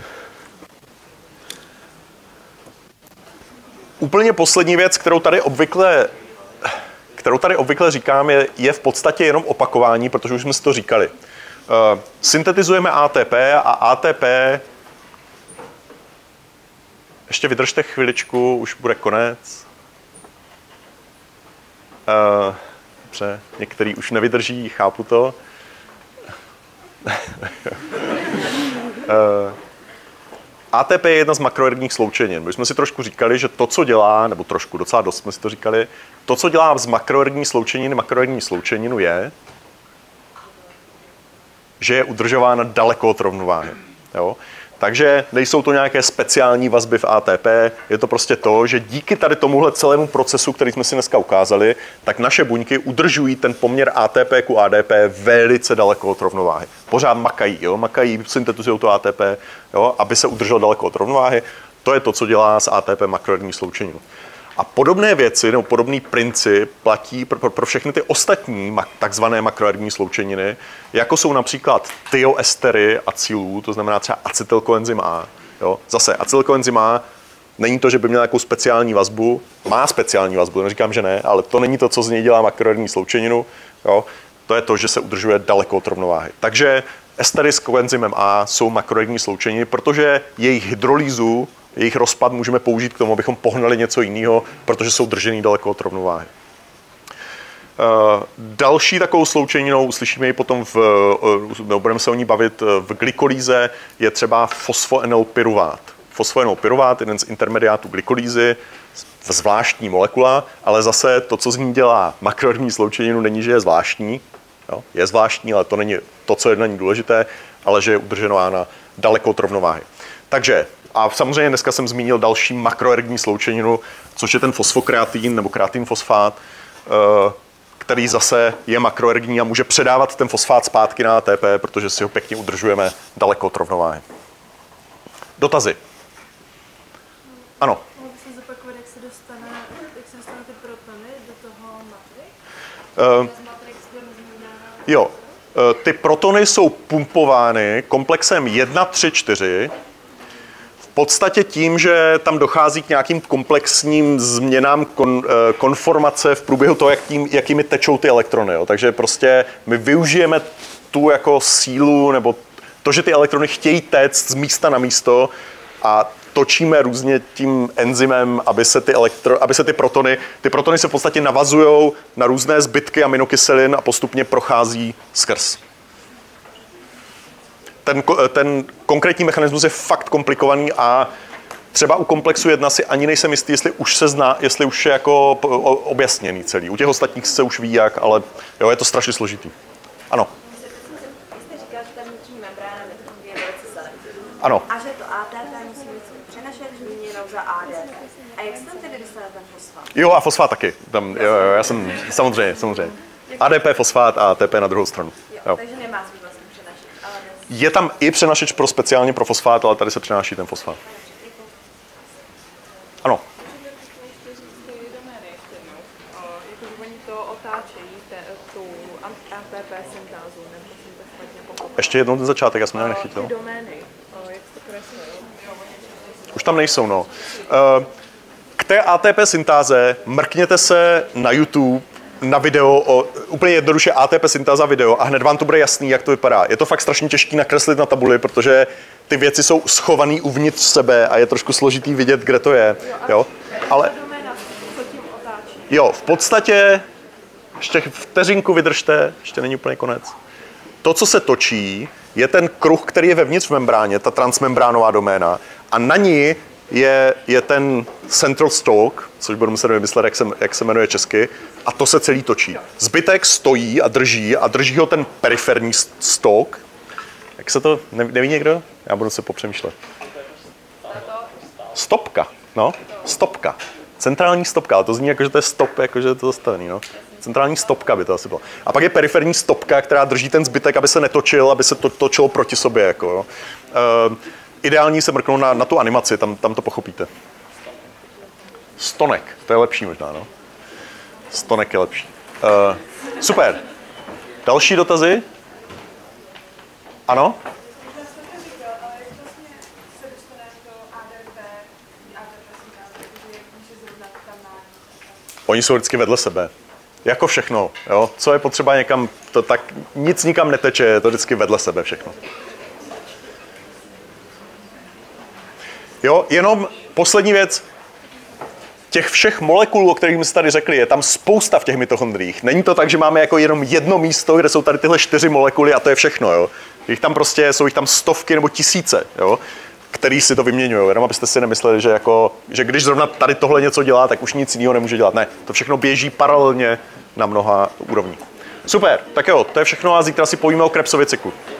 Úplně poslední věc, kterou tady obvykle, kterou tady obvykle říkám, je, je v podstatě jenom opakování, protože už jsme si to říkali. Uh, syntetizujeme A T P a A T P... Ještě vydržte chviličku, už bude konec. Uh, dobře, některý už nevydrží, chápu to. uh, A T P je jedna z makroergních sloučenin. My jsme si trošku říkali, že to, co dělá, nebo trošku, docela dost jsme si to říkali, to, co dělá z makroergní sloučeniny makroergní sloučeninu je, že je udržována daleko od rovnováhy. Jo? Takže nejsou to nějaké speciální vazby v A T P, je to prostě to, že díky tady tomuhle celému procesu, který jsme si dneska ukázali, tak naše buňky udržují ten poměr A T P ku A D P velice daleko od rovnováhy. Pořád makají, jo? makají, syntetizují to A T P, jo? Aby se udrželo daleko od rovnováhy. To je to, co dělá z A T P makroergní sloučeninu. A podobné věci, nebo podobný princip platí pro, pro všechny ty ostatní takzvané makroergní sloučeniny, jako jsou například tioestery acylů, to znamená třeba acetylkoenzym A. Jo? Zase acetylkoenzym A není to, že by měl nějakou speciální vazbu, má speciální vazbu, neříkám, že ne, ale to není to, co z něj dělá makroergní sloučeninu. Jo? To je to, že se udržuje daleko od rovnováhy. Takže estery s koenzymem A jsou makroergní sloučeniny, protože jejich hydrolýzu, jejich rozpad můžeme použít k tomu, abychom pohnali něco jiného, protože jsou držený daleko od rovnováhy. Uh, další takovou sloučeninou, uslyšíme ji potom, v, uh, budeme se o ní bavit v glykolíze, je třeba fosfoenylpyruvát. Fosfoenylpyruvát, jeden z intermediátů glykolízy, zvláštní molekula, ale zase to, co z ní dělá makroergní sloučeninu, není, že je zvláštní. Jo? Je zvláštní, ale to není to, co je na ní důležité, ale že je udrženována daleko od rovnováhy. Takže a samozřejmě dneska jsem zmínil další makroergní sloučeninu, což je ten fosfokreatin nebo kreatinfosfát, který zase je makroergní a může předávat ten fosfát zpátky na A T P, protože si ho pěkně udržujeme daleko od rovnováhy. Dotazy? Ano. Mohl byste zopakovat, jak se dostane, jak se dostane ty protony do toho matrix? Uh, matrix jo. Ty protony jsou pumpovány komplexem jedna, tři, čtyři, v podstatě tím, že tam dochází k nějakým komplexním změnám kon, konformace v průběhu toho, jak tím, jakými tečou ty elektrony. Jo. Takže prostě my využijeme tu jako sílu, nebo to, že ty elektrony chtějí téct z místa na místo a točíme různě tím enzymem, aby se ty, elektro, aby se ty protony, ty protony se v podstatě navazují na různé zbytky aminokyselin a postupně prochází skrz. Ten, ten konkrétní mechanismus je fakt komplikovaný a třeba u komplexu jedna si ani nejsem jistý, jestli už se zná, jestli už je jako objasněný celý. U těch ostatních se už ví jak, ale jo, je to strašně složitý. Ano. Jste říkal, že ta vnitřní membrána nefunguje velice selektivně. Ano. A že to A T P musí být přenašet změněno za A D P. A jak se tam tedy dostane ten fosfát? Jo, a fosfát taky. Tam, jo, jo, já jsem, samozřejmě, samozřejmě. A D P, fosfát a A T P na druhou stranu. Jo, jo. Takže nemá smysl vlastně přenašet. Ale je tam i přenašeč pro speciálně pro fosfát, ale tady se přenáší ten fosfát. Ano. Jakože oni to otáčejí, te, tu A T P syntázu, nebo jsem to špatně pochopil. Ještě jednou ten začátek, já jsem nějak nechytil. Ty domény, jak se to kreslilo? Už tam nejsou, no. K té A T P syntáze mrkněte se na YouTube na video, o, úplně jednoduše A T P syntáza video a hned vám to bude jasný, jak to vypadá. Je to fakt strašně těžký nakreslit na tabuli, protože ty věci jsou schované uvnitř sebe a je trošku složitý vidět, kde to je. Jo? Ale jo, v podstatě, ještě vteřinku vydržte, ještě není úplně konec. To, co se točí, je ten kruh, který je vevnitř v membráně, ta transmembránová doména, a na ní je, je ten central stalk, což budu muset vymyslet, jak se, jak se jmenuje česky, a to se celý točí. Zbytek stojí a drží a drží ho ten periferní stalk. Jak se to, neví někdo? Já budu se popřemýšlet. Stopka, no, stopka. Centrální stopka, ale to zní jako, že to je stop, jako, že je to zastavený, no. Centrální stopka by to asi bylo. A pak je periferní stopka, která drží ten zbytek, aby se netočil, aby se to točilo proti sobě, jako, jo. Uh, ideální se mrknout na, na tu animaci, tam, tam to pochopíte. Stonek, to je lepší možná, no. Stonek je lepší. Uh, super. Další dotazy? Ano? Já jsem to říkal, ale jak vlastně Oni jsou vždycky vedle sebe. Jako všechno, jo? Co je potřeba někam, to tak nic nikam neteče, je to vždycky vedle sebe všechno. Jo, jenom poslední věc. Těch všech molekul, o kterých jsme si tady řekli, je tam spousta v těch mitochondriích. Není to tak, že máme jako jenom jedno místo, kde jsou tady tyhle čtyři molekuly a to je všechno, jo? Jich tam prostě, jsou jich tam stovky nebo tisíce, jo? Který si to vyměňují, jenom abyste si nemysleli, že, jako, že když zrovna tady tohle něco dělá, tak už nic jiného nemůže dělat. Ne, to všechno běží paralelně na mnoha úrovních. Super, tak jo, to je všechno a zítra si povíme o Krebsově cyklu.